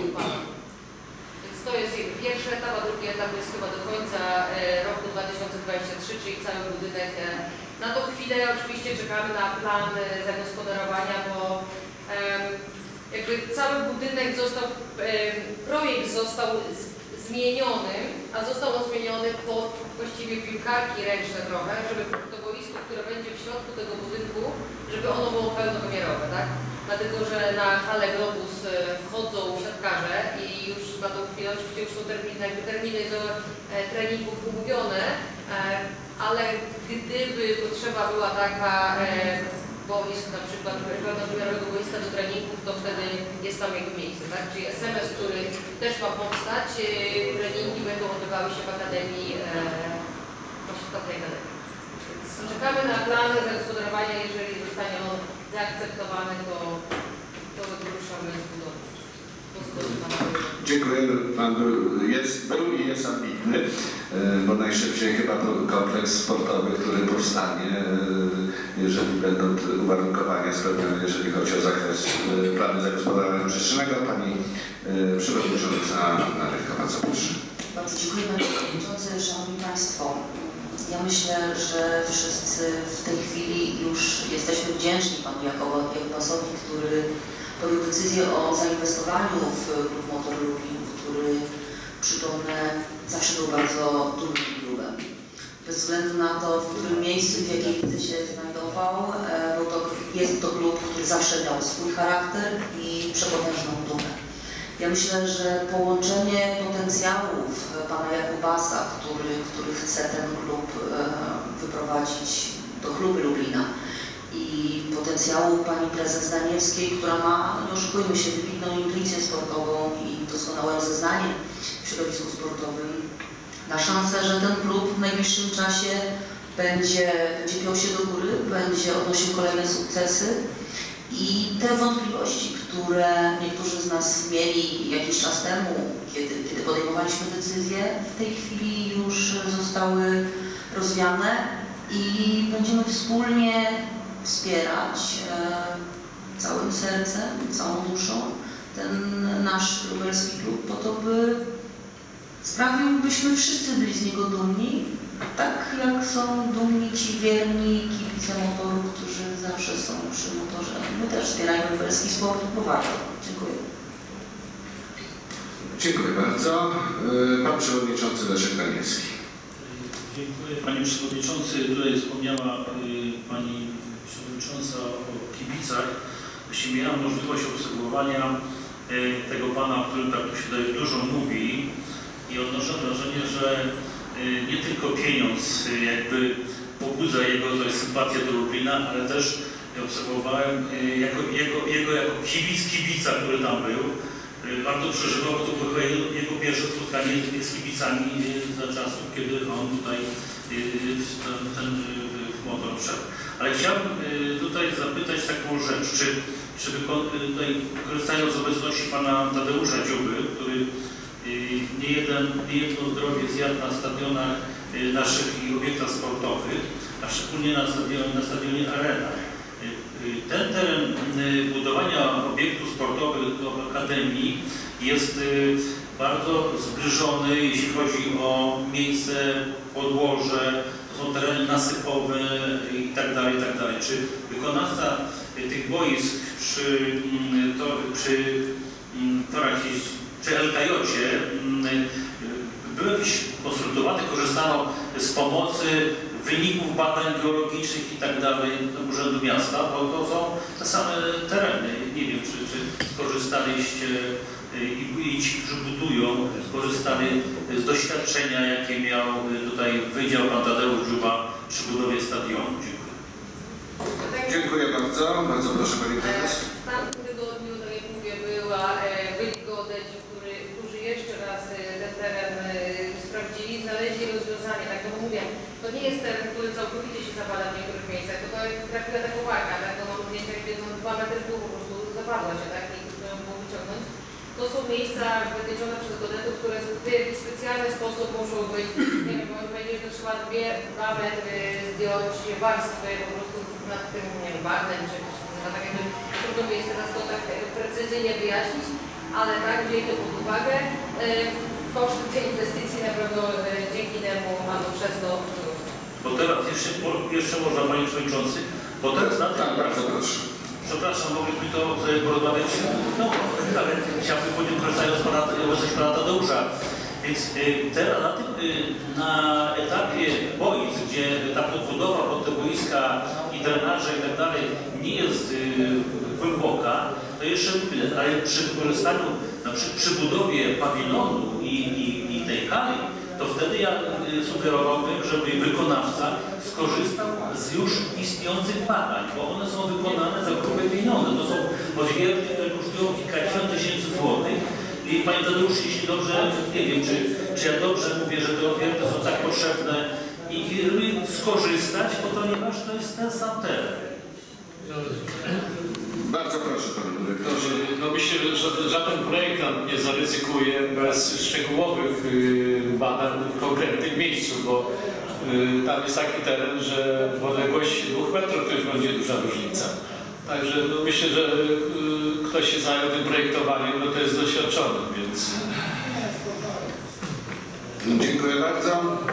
Więc to jest pierwszy etap, a drugi etap jest chyba do końca e, roku dwa tysiące dwudziestego trzeciego, czyli cały budynek. E, Na tą chwilę oczywiście czekamy na plan zagospodarowania, bo um, jakby cały budynek został, um, projekt został z, zmieniony, a został on zmieniony pod właściwie piłkarki ręczne trochę, żeby to boisko, które będzie w środku tego budynku, żeby ono było pełnowymiarowe, tak? Dlatego, że na halę Globus wchodzą siatkarze i już na tą chwilę oczywiście już są terminy, jakby terminy do e, treningów umówione, e, ale gdyby potrzeba była taka e, boisk, na przykład pełnowymiarowego boiska do treningów, to wtedy jest tam jego miejsce, tak? Czyli S M S, który też ma powstać, e, treningi będą odbywały się w Akademii, e, właśnie w tej Akademii. Więc czekamy na plan zagospodarowania, jeżeli zostanie on zaakceptowany, to, to ruszamy z budową. Dziękuję. Pan był, jest, był i jest ambitny, bo najszybciej chyba kompleks sportowy, który powstanie, jeżeli będą uwarunkowania spełnione, jeżeli chodzi o zakres planu zagospodarowania przestrzennego. Pani przewodnicząca Rywka, bardzo proszę. Bardzo dziękuję Panie Przewodniczący. Szanowni Państwo, ja myślę, że wszyscy w tej chwili już jesteśmy wdzięczni Panu Jakubasowi, który podjął decyzję o zainwestowaniu w klub Motor Lublin, który, przypomnę, zawsze był bardzo dumnym klubem. Bez względu na to, w którym miejscu i w jakiej lidze się znajdował, był to, jest to klub, który zawsze miał swój charakter i przepotężną dumę. Ja myślę, że połączenie potencjałów Pana Jakubasa, który, który chce ten klub wyprowadzić do klubu Lublina, i potencjału pani prezes Danielskiej, która ma, nie oszukujmy się, wybitną intuicję sportową i doskonałe rozeznanie w środowisku sportowym, na szansę, że ten klub w najbliższym czasie będzie, będzie piął się do góry, będzie odnosił kolejne sukcesy i te wątpliwości, które niektórzy z nas mieli jakiś czas temu, kiedy, kiedy podejmowaliśmy decyzje, w tej chwili już zostały rozwiane i będziemy wspólnie wspierać e, całym sercem, całą duszą ten nasz lubelski klub po to, by sprawił, byśmy wszyscy byli z niego dumni, tak jak są dumni ci wierni kibice Motoru, którzy za zawsze są przy motorze. My też wspierajmy lubelski sport, bo warto. Dziękuję. Dziękuję bardzo. Pan Przewodniczący Leszek Danielski. Dziękuję Panie Przewodniczący. Tutaj wspomniała Pani Przewodnicząca o kibicach. Właściwie miałam możliwość obserwowania tego Pana, o którym tak się tutaj dużo mówi i odnoszę wrażenie, że nie tylko pieniądz jakby pobudza jego sympatię do Lublina, ale też obserwowałem jako, jego, jego jako kibic kibica, który tam był. Bardzo przeżywał, bo to było jego pierwsze spotkanie z kibicami za czasów, kiedy on tutaj ten, ten motor wszedł. Ale chciałbym tutaj zapytać taką rzecz, czy, czy tutaj korzystając z obecności Pana Tadeusza Dziuby, który nie, jeden, nie jedno zdrowie zjadł na stadionach naszych i obiektach sportowych, a szczególnie na stadionie, na stadionie Arena. Ten teren budowania obiektów sportowych do Akademii jest bardzo zbliżony, jeśli chodzi o miejsce, podłoże, to są tereny nasypowe i tak dalej, i tak dalej. Czy wykonawca tych boisk przy, to, przy torach, przy L K J-cie były jakieś konsultowane, korzystano z pomocy wyników badań geologicznych i tak dalej Urzędu Miasta, bo to są te same tereny. Nie wiem, czy, czy skorzystaliście i, i ci, którzy budują, skorzystali z doświadczenia, jakie miał tutaj Wydział Pan Tadeusz Dziuba przy budowie stadionu. Dziękuję. Dziękuję bardzo. Bardzo proszę Pani Prezes. W tamtym tygodniu, tak jak mówię, była, byli geodeci, którzy jeszcze raz ten teren sprawdzili, znaleźli rozwiązanie. Tak to mówię, to nie jest teren, który całkowicie się zapada w niektórych miejscach, to trafiła taka łaka, tak? To mam zdjęcia, gdzie no, dwa metry pół po prostu zapadła się, tak? I którą było wyciągnąć. To są miejsca wytyczone przez geodetów, które w jakiś specjalny sposób muszą być, nie wiem, bo powiedzieć, że to trzeba dwie, dwa metry zdjąć warstwy po prostu nad tym, nie wiem, bagnem, czy no, tak jakby trudno mi jest teraz to tak precyzyjnie wyjaśnić, ale tak, wzięli to pod uwagę. Koszty tej inwestycji na pewno dzięki temu albo przez to wzrosną. Bo teraz jeszcze, jeszcze można Panie Przewodniczący, bo teraz na tym... Tak, bardzo proszę. Przepraszam, mogliśmy to sobie porozmawiać, no, ale chciałbym powiedzieć, korzystając z Pana, obecność Pana Tadeusza. Więc y, teraz na, tym, y, na etapie boisk, gdzie ta podbudowa pod te boiska i drenaże i tak dalej nie jest y, głęboka, to jeszcze mówię, ale przy wykorzystaniu, na przy, przy budowie pawilonu i, i, i tej hali, to wtedy ja y, sugerowałbym, żeby wykonawca skorzystał z już istniejących badań, bo one są wykonane za grube pieniądze. To są odwierty, które kosztują kilkadziesiąt tysięcy złotych. I Panie Tadeusz, jeśli dobrze, nie wiem, czy, czy ja dobrze mówię, że te odwierty są tak potrzebne i, i skorzystać, bo ponieważ to jest ten sam teren. Bardzo proszę Panie Dyrektorze. No myślę, że żaden projektant nie zaryzykuje bez szczegółowych badań w konkretnym miejscu, bo tam jest taki teren, że w odległości dwóch metrów to już będzie duża różnica. Także no myślę, że ktoś się zajął tym projektowaniem, no to jest doświadczony, więc... Dziękuję bardzo.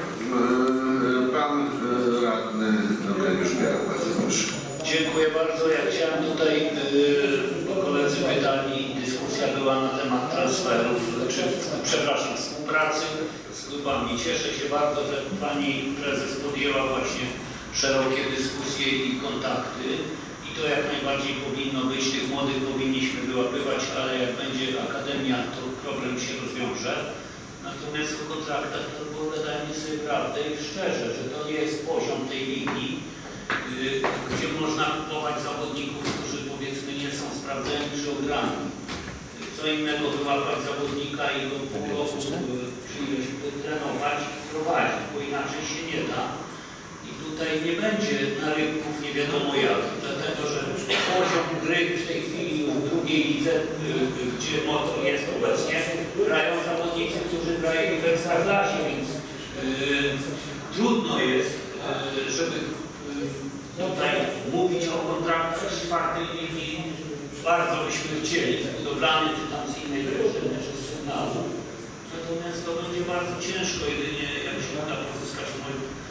Pan radny Eugeniusz Białek, bardzo proszę. Dziękuję bardzo. Ja chciałem tutaj, bo koledzy pytali, dyskusja była na temat transferów, czy, przepraszam, współpracy z klubami. Cieszę się bardzo, że Pani Prezes podjęła właśnie szerokie dyskusje i kontakty. I to jak najbardziej powinno być, tych młodych powinniśmy wyłapywać, ale jak będzie akademia, to problem się rozwiąże. Natomiast w kontraktach to pogadajmy sobie prawdę i szczerze, że to nie jest poziom tej ligi, gdzie można kupować zawodników, którzy powiedzmy nie są sprawdzeni czy ograni. Co innego wyłapać zawodnika i go pół roku przyjąć, trenować i prowadzić, bo inaczej się nie da. I tutaj nie będzie narybków nie wiadomo jak, dlatego że poziom gry w tej chwili w drugiej lidze, gdzie motor jest obecnie, grają zawodnicy, którzy grają w Ekstraklasie, więc yy, trudno jest, yy, żeby tutaj mówić o kontraktach z czwartej ligi. Bardzo byśmy chcieli, budowlany czy tam z innej drużyny, czy z sygnału. Natomiast to będzie bardzo ciężko, jedynie jak się uda pozyskać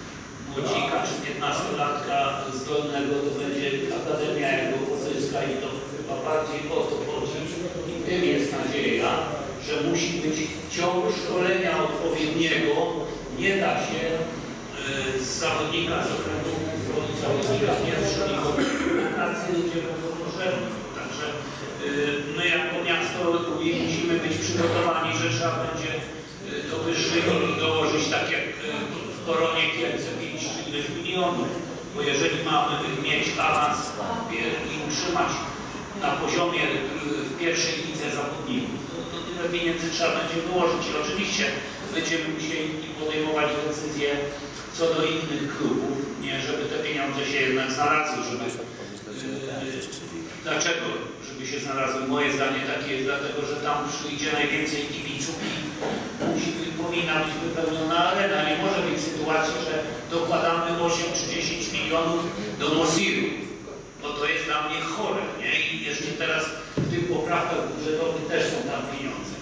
młodzika czy piętnastolatka zdolnego, to będzie Akademia jego pozyska i to chyba bardziej o to chodzi. Tym jest nadzieja, że musi być ciąg szkolenia odpowiedniego. Nie da się y, z zawodnika z okręgu, z zawodnika pierwszego tacy ludzie będą potrzebni. Także y, my jako miasto musimy być przygotowani, że trzeba będzie y, do wyższych i dołożyć tak jak y, w Koronie Kielce pięć czy ileś milionów. Bo jeżeli mamy mieć awans i utrzymać na poziomie w pierwszej lidze zawodników, to, to tyle pieniędzy trzeba będzie wyłożyć. I oczywiście będziemy musieli podejmować decyzje co do innych klubów, nie, żeby te pieniądze się jednak znalazły, żeby... Dlaczego? Żeby się znalazły? Moje zdanie takie jest, dlatego, że tam przyjdzie najwięcej kibiców i musi, powinna być wypełniona arena. Nie może być sytuacji, że dokładamy osiem czy dziesięć milionów do Mosiru. Bo to jest dla mnie chore, nie? I jeszcze teraz w tych poprawkach budżetowych też są tam pieniądze.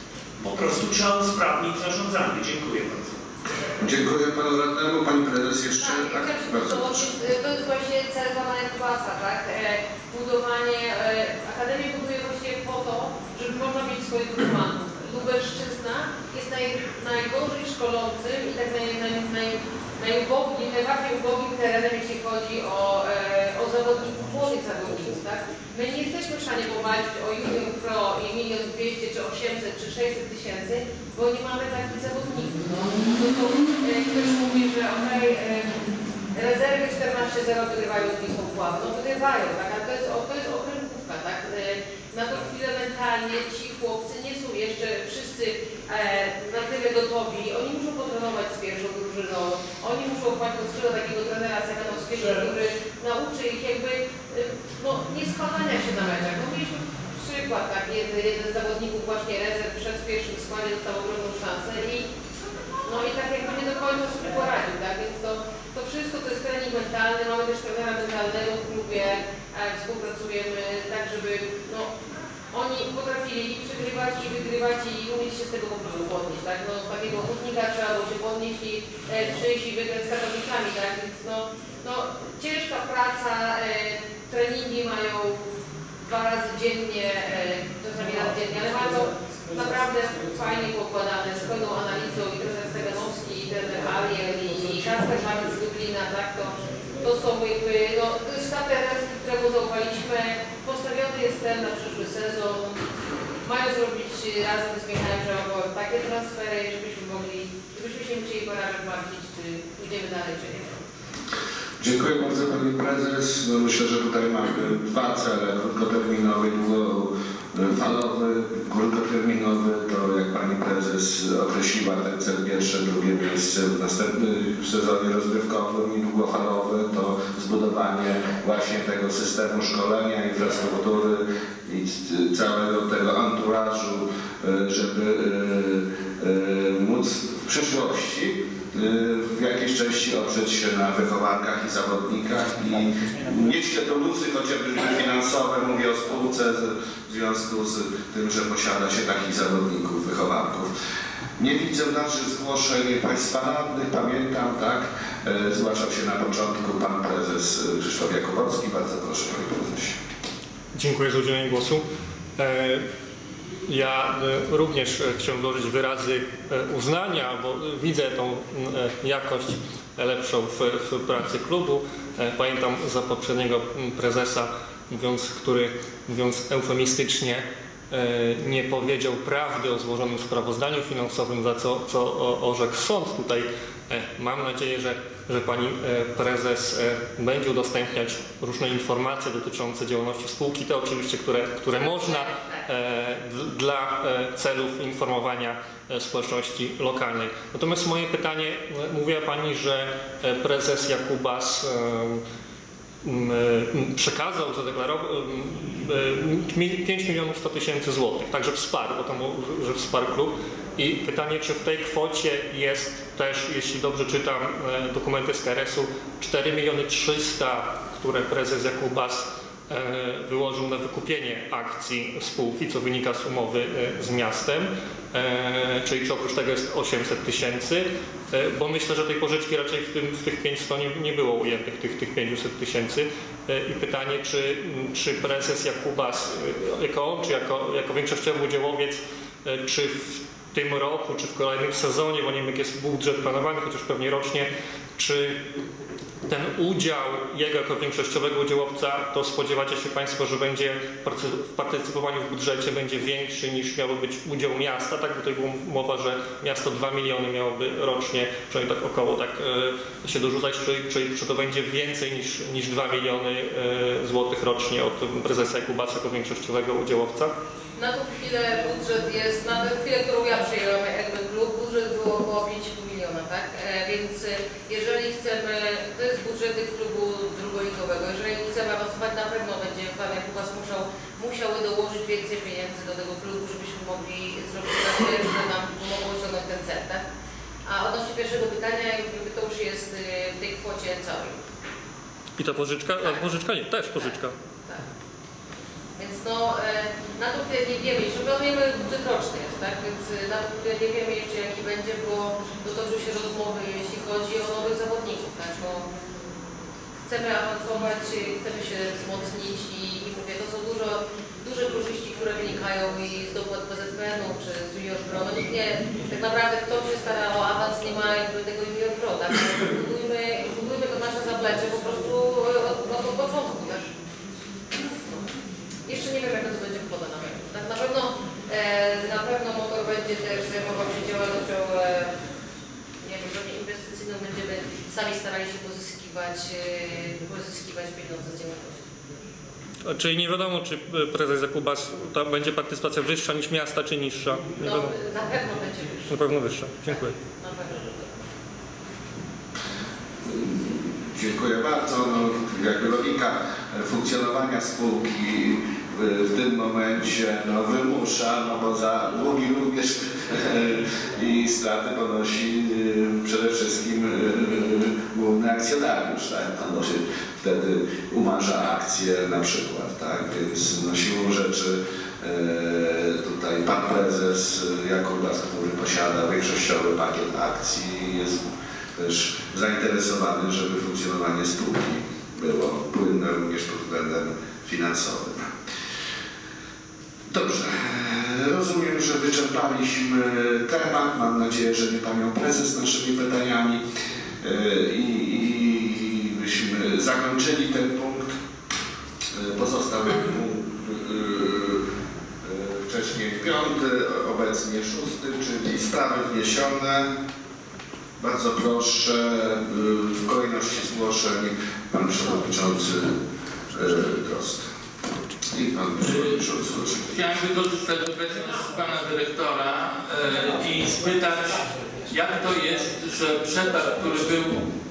Po prostu trzeba usprawnić zarządzanie. Dziękuję bardzo. Dziękuję panu radnemu. Pani prezes jeszcze. Tak, Tak, tak, bardzo to, proszę. to jest właśnie cel pana Jakubasa, tak? E, budowanie, e, Akademię buduje właśnie po to, żeby można mieć swoich dyplomantów. Lubelszczyzna jest naj, najgorzej szkolącym i tak naj, naj, naj, najubogim, najbardziej ubogim terenem, jeśli chodzi o, e, o zawodników, młodych zawodników, tak? My nie jesteśmy w stanie powalczyć o Junior Pro i milion dwieście, czy osiemset, czy sześćset tysięcy, bo nie mamy takich zawodników. No, to, to, e, ktoś mówi, że okej, okay, rezerwy czternaście zero wygrywają z Wisłą Puławy. No wygrywają, tak? Ale to jest, to jest okręgówka, tak? Na tą chwilę mentalnie ci chłopcy nie są jeszcze wszyscy e, na tyle gotowi. Oni muszą potrenować z pierwszą drużyną. Oni muszą wpaść pod skrzydła takiego trenera Sekanowskiego, który nauczy ich jakby e, no, nie składania się na meczach. No, mieliśmy przykład, tak? Jeden, jeden z zawodników właśnie rezerw wszedł w pierwszym składzie, dostał ogromną szansę i no i tak jakby nie do końca sobie poradził, tak? Więc to, to wszystko to jest trening mentalny, mamy też trenera mentalnego w klubie, e, współpracujemy tak, żeby no, oni potrafili i przegrywać, i wygrywać, i umieć się z tego po prostu podnieść, tak? No, z takiego hutnika trzeba było się podnieść i e, przyjść i wygrać z Katowicami, tak? Więc no, no ciężka praca, e, treningi mają dwa razy dziennie, e, czasami raz dziennie, ale mają to naprawdę fajnie pokładane, z pełną analizą i trener Steganowski, i trener Ariel, i, i Kasper Marek z Lublina, tak? To, to są jakby, no, to jest sztab trenerski, któremu zaufaliśmy. Postawiony jest cel na przyszły sezon. Mają zrobić razem z Michałem Żałobą takie transfery, żebyśmy mogli, żebyśmy się musieli porażek martwić, czy pójdziemy dalej, czy nie. Dziękuję bardzo pani prezes. No myślę, że tutaj mamy dwa cele, krótkoterminowy i długofalowy. Krótkoterminowy to jak pani prezes określiła ten cel pierwsze, drugie miejsce w następnym sezonie rozgrywkowym i długofalowy to zbudowanie właśnie tego systemu szkolenia, infrastruktury i całego tego anturażu, żeby móc w przyszłości w jakiejś części oprzeć się na wychowankach i zawodnikach i mieć te bonusy chociażby finansowe, mówię o spółce w związku z tym, że posiada się takich zawodników, wychowanków. Nie widzę naszych zgłoszeń państwa radnych, pamiętam, tak? Zgłaszał się na początku pan prezes Krzysztof Jakubowski. Bardzo proszę, panie prezesie. Dziękuję za udzielenie głosu. Ja również chciałem złożyć wyrazy uznania, bo widzę tą jakość lepszą w, w pracy klubu. Pamiętam za poprzedniego prezesa, mówiąc, który mówiąc eufemistycznie nie powiedział prawdy o złożonym sprawozdaniu finansowym, za co, co orzekł sąd. Tutaj mam nadzieję, że, że pani prezes będzie udostępniać różne informacje dotyczące działalności spółki, te oczywiście, które, które można dla celów informowania społeczności lokalnej. Natomiast moje pytanie, mówiła pani, że prezes Jakubas przekazał, zadeklarował pięć milionów sto tysięcy złotych, także wsparł, bo tam, że wsparł klub. I pytanie, czy w tej kwocie jest też, jeśli dobrze czytam dokumenty z K R S u, cztery miliony trzysta, które prezes Jakubas wyłożył na wykupienie akcji spółki, co wynika z umowy z miastem, czyli czy oprócz tego jest osiemset tysięcy, bo myślę, że tej pożyczki raczej w, tym, w tych pięćset nie, nie było ujętych, tych, tych pięćset tysięcy. I pytanie, czy, czy prezes Jakubas, jako on, czy jako, jako większościowy udziałowiec, czy w tym roku, czy w kolejnym sezonie, bo nie wiem, jak jest budżet planowany, chociaż pewnie rocznie, czy ten udział jego jako większościowego udziałowca, to spodziewacie się Państwo, że będzie w partycypowaniu w budżecie będzie większy niż miałby być udział miasta, tak? Bo tutaj była mowa, że miasto dwa miliony miałoby rocznie, przynajmniej tak około tak e, się dorzucać, czyli, czyli czy to będzie więcej niż, niż dwa miliony e, złotych rocznie od prezesa Jakubasa jako większościowego udziałowca? Na tą chwilę budżet jest, na tę chwilę, którą ja przejęłam jakby klub, budżet było około pięć i pół miliona, tak? E, więc jeżeli chcemy, to jest budżety klubu drugoligowego, jeżeli chcemy awansować, na pewno będzie pan Jakubas musiał, musiały dołożyć więcej pieniędzy do tego klubu, żebyśmy mogli zrobić takie, które nam pomogło osiągnąć ten cel, tak? A odnośnie pierwszego pytania, jakby to już jest w tej kwocie całej. I ta pożyczka? Tak. A pożyczka nie, też pożyczka. Tak. Więc no, na to chwilę nie wiemy, jeszcze planujemy budżet roczny jest, tak? Więc na to chwilę nie wiemy jeszcze jaki będzie, bo dotoczą się rozmowy, jeśli chodzi o nowych zawodników, tak? Bo chcemy awansować, chcemy się wzmocnić i, i mówię, to są dużo, duże korzyści, które wynikają i z dopłat P Z P N u czy z Junior Pro. No nikt nie, tak naprawdę kto się stara o awans, nie ma jakby tego Junior Pro, tak? Budujmy, budujmy to nasze zaplecze po prostu od, od, od początku, tak? Jeszcze nie wiem, jaka to będzie kwota na pewno. Tak, na pewno, e, na pewno motor będzie też zajmował się działalnością e, nie wiem, pewnie inwestycyjną, będziemy sami starali się pozyskiwać, e, pozyskiwać pieniądze z działalności. Czyli nie wiadomo, czy prezes Jakubas, tam będzie partycypacja wyższa niż miasta, czy niższa? Nie no, wiadomo. na pewno będzie wyższa. Na pewno wyższa. Dziękuję. Na pewno. Dziękuję bardzo. No, jakby logika funkcjonowania spółki w tym momencie no, wymusza, no bo za długi również i straty ponosi przede wszystkim główny akcjonariusz, tak? No, się wtedy umarza akcje na przykład, tak? Więc no, siłą rzeczy tutaj pan prezes Jakubas, który posiada większościowy pakiet akcji, jest też zainteresowany, żeby funkcjonowanie spółki było płynne również pod względem finansowym. Dobrze, rozumiem, że wyczerpaliśmy temat. Mam nadzieję, że nie panią prezes naszymi pytaniami i, i byśmy zakończyli ten punkt. Pozostał punkt wcześniej piąty, obecnie szósty, czyli sprawy wniesione. Bardzo proszę, w kolejności zgłoszeń pan przewodniczący Drost. I pan przewodniczący Drost. Chciałem wykorzystać obecność pana dyrektora i spytać, jak to jest, że przetarg, który był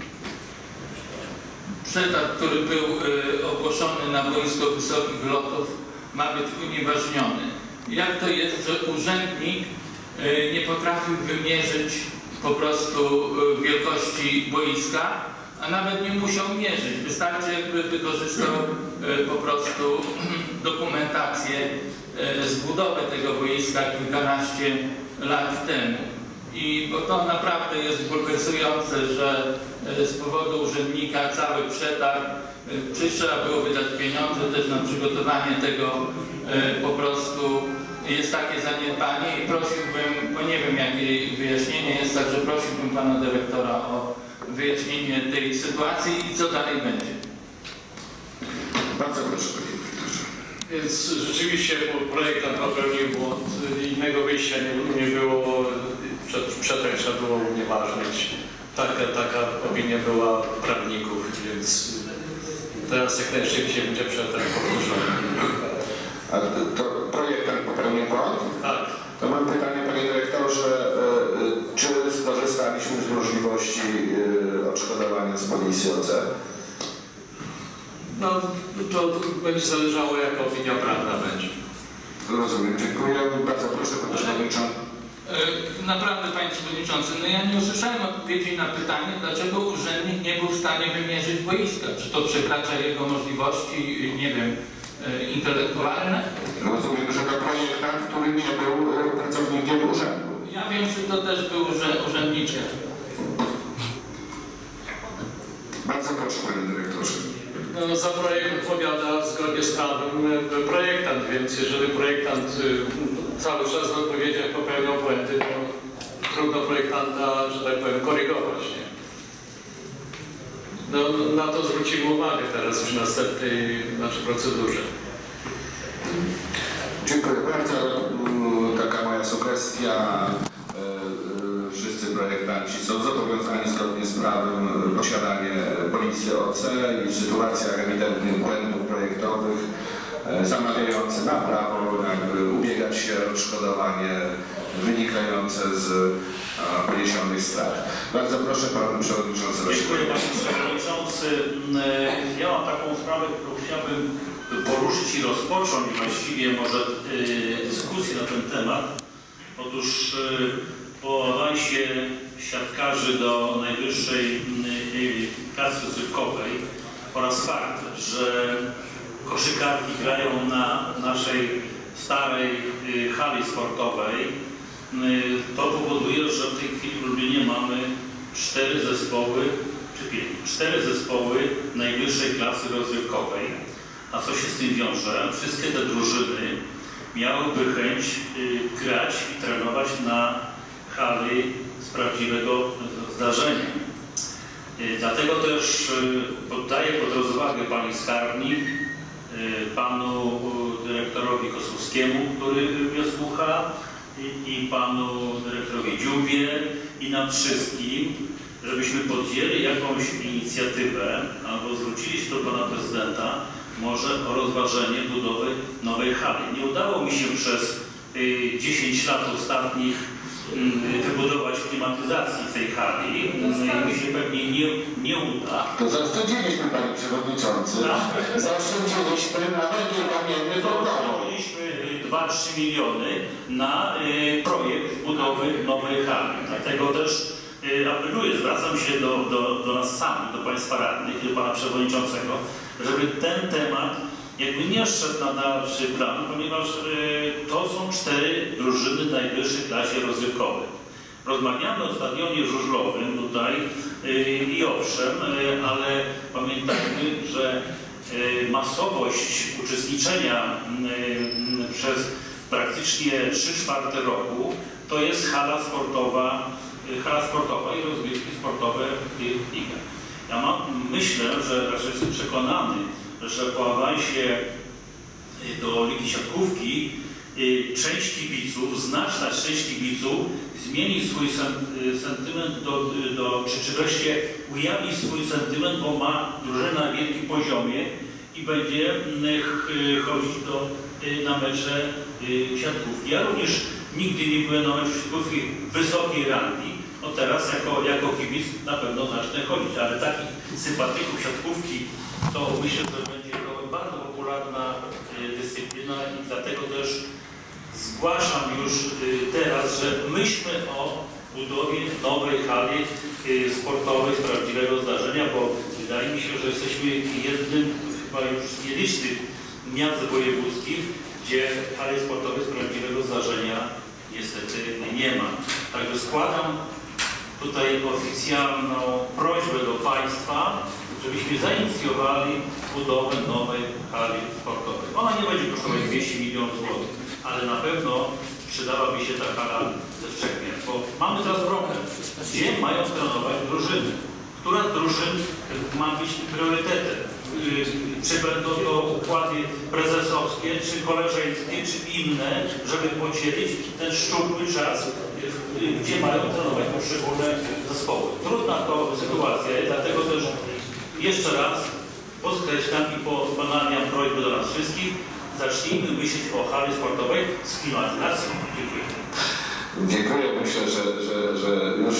przetarg, który był ogłoszony na boisko wysokich lotów, ma być unieważniony. Jak to jest, że urzędnik nie potrafił wymierzyć po prostu wielkości boiska, a nawet nie musiał mierzyć. Wystarczy, jakby wykorzystał po prostu dokumentację z budowy tego boiska kilkanaście lat temu. I bo to naprawdę jest bulwersujące, że z powodu urzędnika cały przetarg, czy trzeba było wydać pieniądze też na przygotowanie tego po prostu jest takie zaniedbanie i prosiłbym, bo nie wiem jakie wyjaśnienie jest, także prosiłbym pana dyrektora o wyjaśnienie tej sytuacji i co dalej będzie. Bardzo proszę, panie dyrektorze. Więc rzeczywiście projektant popełnił błąd. Innego wyjścia nie, nie było, przetarg trzeba było unieważnić. Taka, taka opinia była prawników, więc teraz jak najszybciej będzie przetarg powtórzony. A to projektant popełnił błąd? Tak. To mam pytanie, panie dyrektorze, czy skorzystaliśmy z możliwości odszkodowania z komisji O C? No to będzie zależało, jaka opinia prawna będzie. Rozumiem, dziękuję. Bardzo proszę, pan przewodniczący. Naprawdę, Panie Przewodniczący, no ja nie usłyszałem odpowiedzi na pytanie, dlaczego urzędnik nie był w stanie wymierzyć boiska. Czy to przekracza jego możliwości, nie wiem, intelektualne? Rozumiem, że to projektant, który nie był pracownikiem urzędu. Ja wiem, że to też był urzędniczek. Bardzo proszę, Panie Dyrektorze. No, za projekt odpowiada zgodnie z prawem projektant, więc jeżeli projektant cały czas w odpowiedziach popełniał błędy, to trudno projektanta, że tak powiem, korygować. Nie? No, na to zwrócimy uwagę teraz w następnej naszej procedurze. Dziękuję bardzo. Taka moja sugestia. Wszyscy projektanci są zobowiązani zgodnie z prawem posiadanie polisy O C i w sytuacjach ewidentnych błędów projektowych zamawiający ma prawo jakby ubiegać się o odszkodowanie wynikające z poniesionych strat. Bardzo proszę, Pan Przewodniczący. Dziękuję, Panie Przewodniczący. Ja mam taką sprawę, którą chciałbym poruszyć i rozpocząć właściwie może dyskusję na ten temat. Otóż po awansie siatkarzy do najwyższej klasy rozrywkowej oraz fakt, że koszykarki grają na naszej starej hali sportowej, to powoduje, że w tej chwili w Lublinie mamy cztery zespoły, czy pięć, cztery zespoły najwyższej klasy rozrywkowej. A co się z tym wiąże? Wszystkie te drużyny miałyby chęć grać i trenować na hali z prawdziwego zdarzenia. Dlatego też poddaję pod rozwagę Pani Skarbnik, Panu Dyrektorowi Kosowskiemu, który mnie słucha, i, i Panu Dyrektorowi Dziubie i nam wszystkim, żebyśmy podjęli jakąś inicjatywę albo zwrócili się do Pana Prezydenta może o rozważenie budowy nowej hali. Nie udało mi się przez dziesięć lat ostatnich wybudować klimatyzacji w tej hali. Mi się pewnie nie, nie uda. To zaoszczędziliśmy, Panie Przewodniczący. Zaoszczędziliśmy na węgiel kamienny wodowy. dwa trzy miliony na y, projekt budowy nowej hali. Dlatego też y, apeluję, zwracam się do, do, do nas samych, do Państwa radnych i do Pana Przewodniczącego, żeby ten temat jakby nie szedł na dalszy plan, ponieważ y, to są cztery drużyny w najwyższej klasie rozrywkowej. Rozmawiamy o stadionie żużlowym tutaj y, i owszem, y, ale pamiętajmy, że y, masowość uczestniczenia y, przez praktycznie trzy czwarte roku to jest hala sportowa, y, hala sportowa i rozgrywki sportowe w ligach. Ja mam, myślę, że raczej jestem przekonany, że po awansie do Ligi Siatkówki część kibiców, znaczna część kibiców zmieni swój sentyment, do, do, czy, czy wreszcie ujawni swój sentyment, bo ma drużynę na wielkim poziomie i będzie chodzić do, na mecze siatkówki. Ja również nigdy nie byłem na meczu siatkówki wysokiej rangi, no teraz jako, jako kibic na pewno zacznę chodzić, ale takich sympatyków siatkówki to myślę, że będzie to bardzo popularna dyscyplina i dlatego też zgłaszam już teraz, że myślmy o budowie nowej hali sportowej z prawdziwego zdarzenia, bo wydaje mi się, że jesteśmy jednym chyba już z nielicznych miast wojewódzkich, gdzie hali sportowej z prawdziwego zdarzenia niestety nie ma. Także składam tutaj oficjalną prośbę do Państwa, żebyśmy zainicjowali budowę nowej hali sportowej. Ona nie będzie kosztować dwieście milionów złotych, ale na pewno przydałaby się ta hala ze wszech miast, bo mamy teraz problem, gdzie mają trenować drużyny. Która drużyn ma być priorytetem? Czy będą to układy prezesowskie, czy koleżeńskie, czy inne, żeby podzielić ten szczupły czas, gdzie mają trenować poszczególne zespoły. Trudna to sytuacja, dlatego też jeszcze raz podkreślam i ponawiam prośbę do nas wszystkich, zacznijmy myśleć o hali sportowej z klimatyzacją. Dziękuję. Dziękuję. Myślę, że, że, że już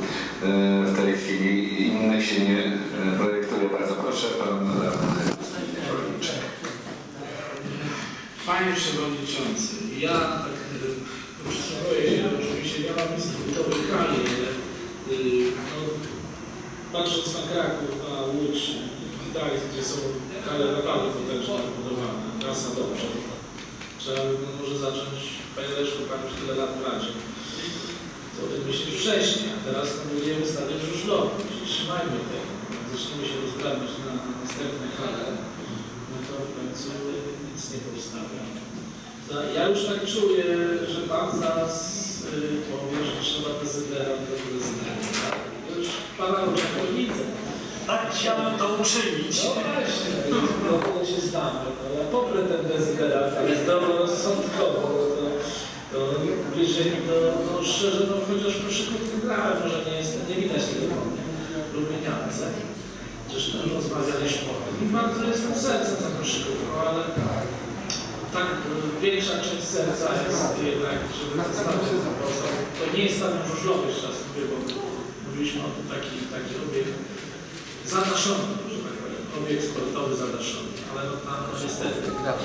w tej chwili innych się nie projektuje. Bardzo proszę, Pan Radny. Panie Przewodniczący, ja tak przysłuchuję się, oczywiście nie mam nic budowy hali, ale yy, no, patrząc na Kraków, na Łódź, Gdańsk, gdzie są hale naprawdę potężne budowane, trasa dobrze. Trzeba by może zacząć, Panie Leszku, Pan już tyle lat radzie. To o tym myśleć wcześniej, a teraz no, budujemy stadion żużlowy. Trzymajmy tego. Jak zaczniemy się rozdrabniać na następne hale, no to w końcu nic nie powstawia. Ja już tak czuję, że Pan zaraz yy, powie, że trzeba prezydenta do prezydenta. Już Pana już nie widzę. Tak chciałem to uczynić. No właśnie, no to się znamy. No, ja poprę ten prezydent, ale zdroworozsądkowo. To, to bliżej do, no szczerze, no chociaż proszyków wygrałem, może nie jestem, nie widać tego Lubieniance. Zresztą rozmawialiśmy o tym. I bardzo jestem sercem za proszyków, ale tak większa część serca jest jednak, żeby zostawić ten poseł. To nie jest stadion żużlowy, jeszcze raz mówię, bo mówiliśmy o tym taki, taki obiekt zadaszony, że tak powiem, obiekt sportowy zadaszony, ale no tam no, niestety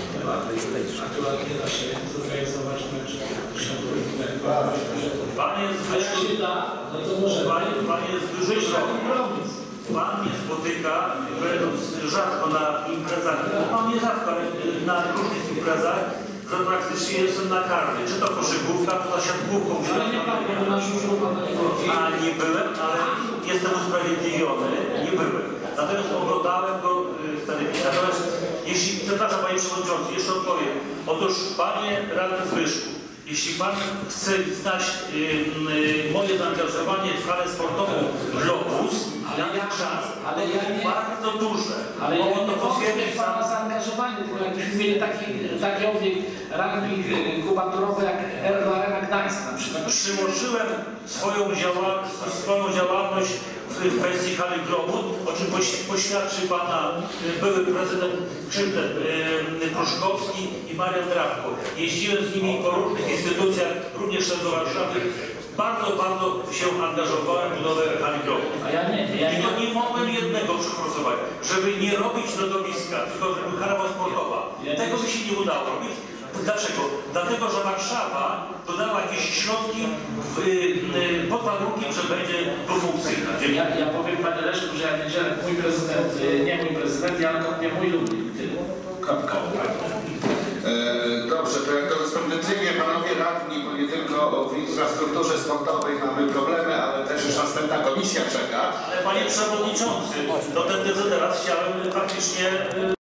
akurat nie da się zorganizować meczu szanownego. Pan jest A jak się da, no to może Pan, pan jest duży kompromis. Pan mnie spotyka rzadko na imprezach, pan mnie rzadko, ale na różnych imprezach, że praktycznie jestem na karny. Czy to koszykówka, czy to siatkówką. Ale nie pan, bo na żużlu pana nie było. A nie byłem, ale jestem usprawiedliwiony, nie byłem. Natomiast oglądałem go w telewizji. Natomiast jeśli, przepraszam Panie Przewodniczący, jeszcze odpowiem. Otóż Panie Radny Zbyszku, jeśli Pan chce znać y, y, moje zaangażowanie w halę sportową Globus, ale ja czas, ale ja nie, bardzo duże. ale ja nie potwierdzić wątpię Pana zaangażowanie, tylko jakbyśmy mieli taki, taki obiekt rugby kubaturowy jak Arena Gdańsk na przykład. Przyłożyłem swoją, działa, swoją działalność w kwestii hali Globus, o czym poświadczy Pana były prezydent Krzywden Pruszkowski i Marian Drawko. Jeździłem z nimi po różnych instytucjach, również do Warszawy. Bardzo, bardzo się angażowałem w budowę hali Globus. A ja nie, ja I to nie mogłem jednego przeforsować, żeby nie robić lodowiska, tylko żeby hala była sportowa. Tego by się nie udało robić. Dlaczego? Dlatego, że Warszawa dodała jakieś środki w, y, pod warunkiem, że będzie dwufunkcyjna. Ja, ja powiem Panie Leszku, że ja wiedziałem, mój prezydent, nie mój prezydent, ja nie mój Lublin. Kropka. E, dobrze, to jak korespondencyjnie panowie radni, bo nie tylko w infrastrukturze sportowej mamy problemy, ale też już następna komisja czeka. Ale Panie Przewodniczący, do ten decyderat chciałem faktycznie...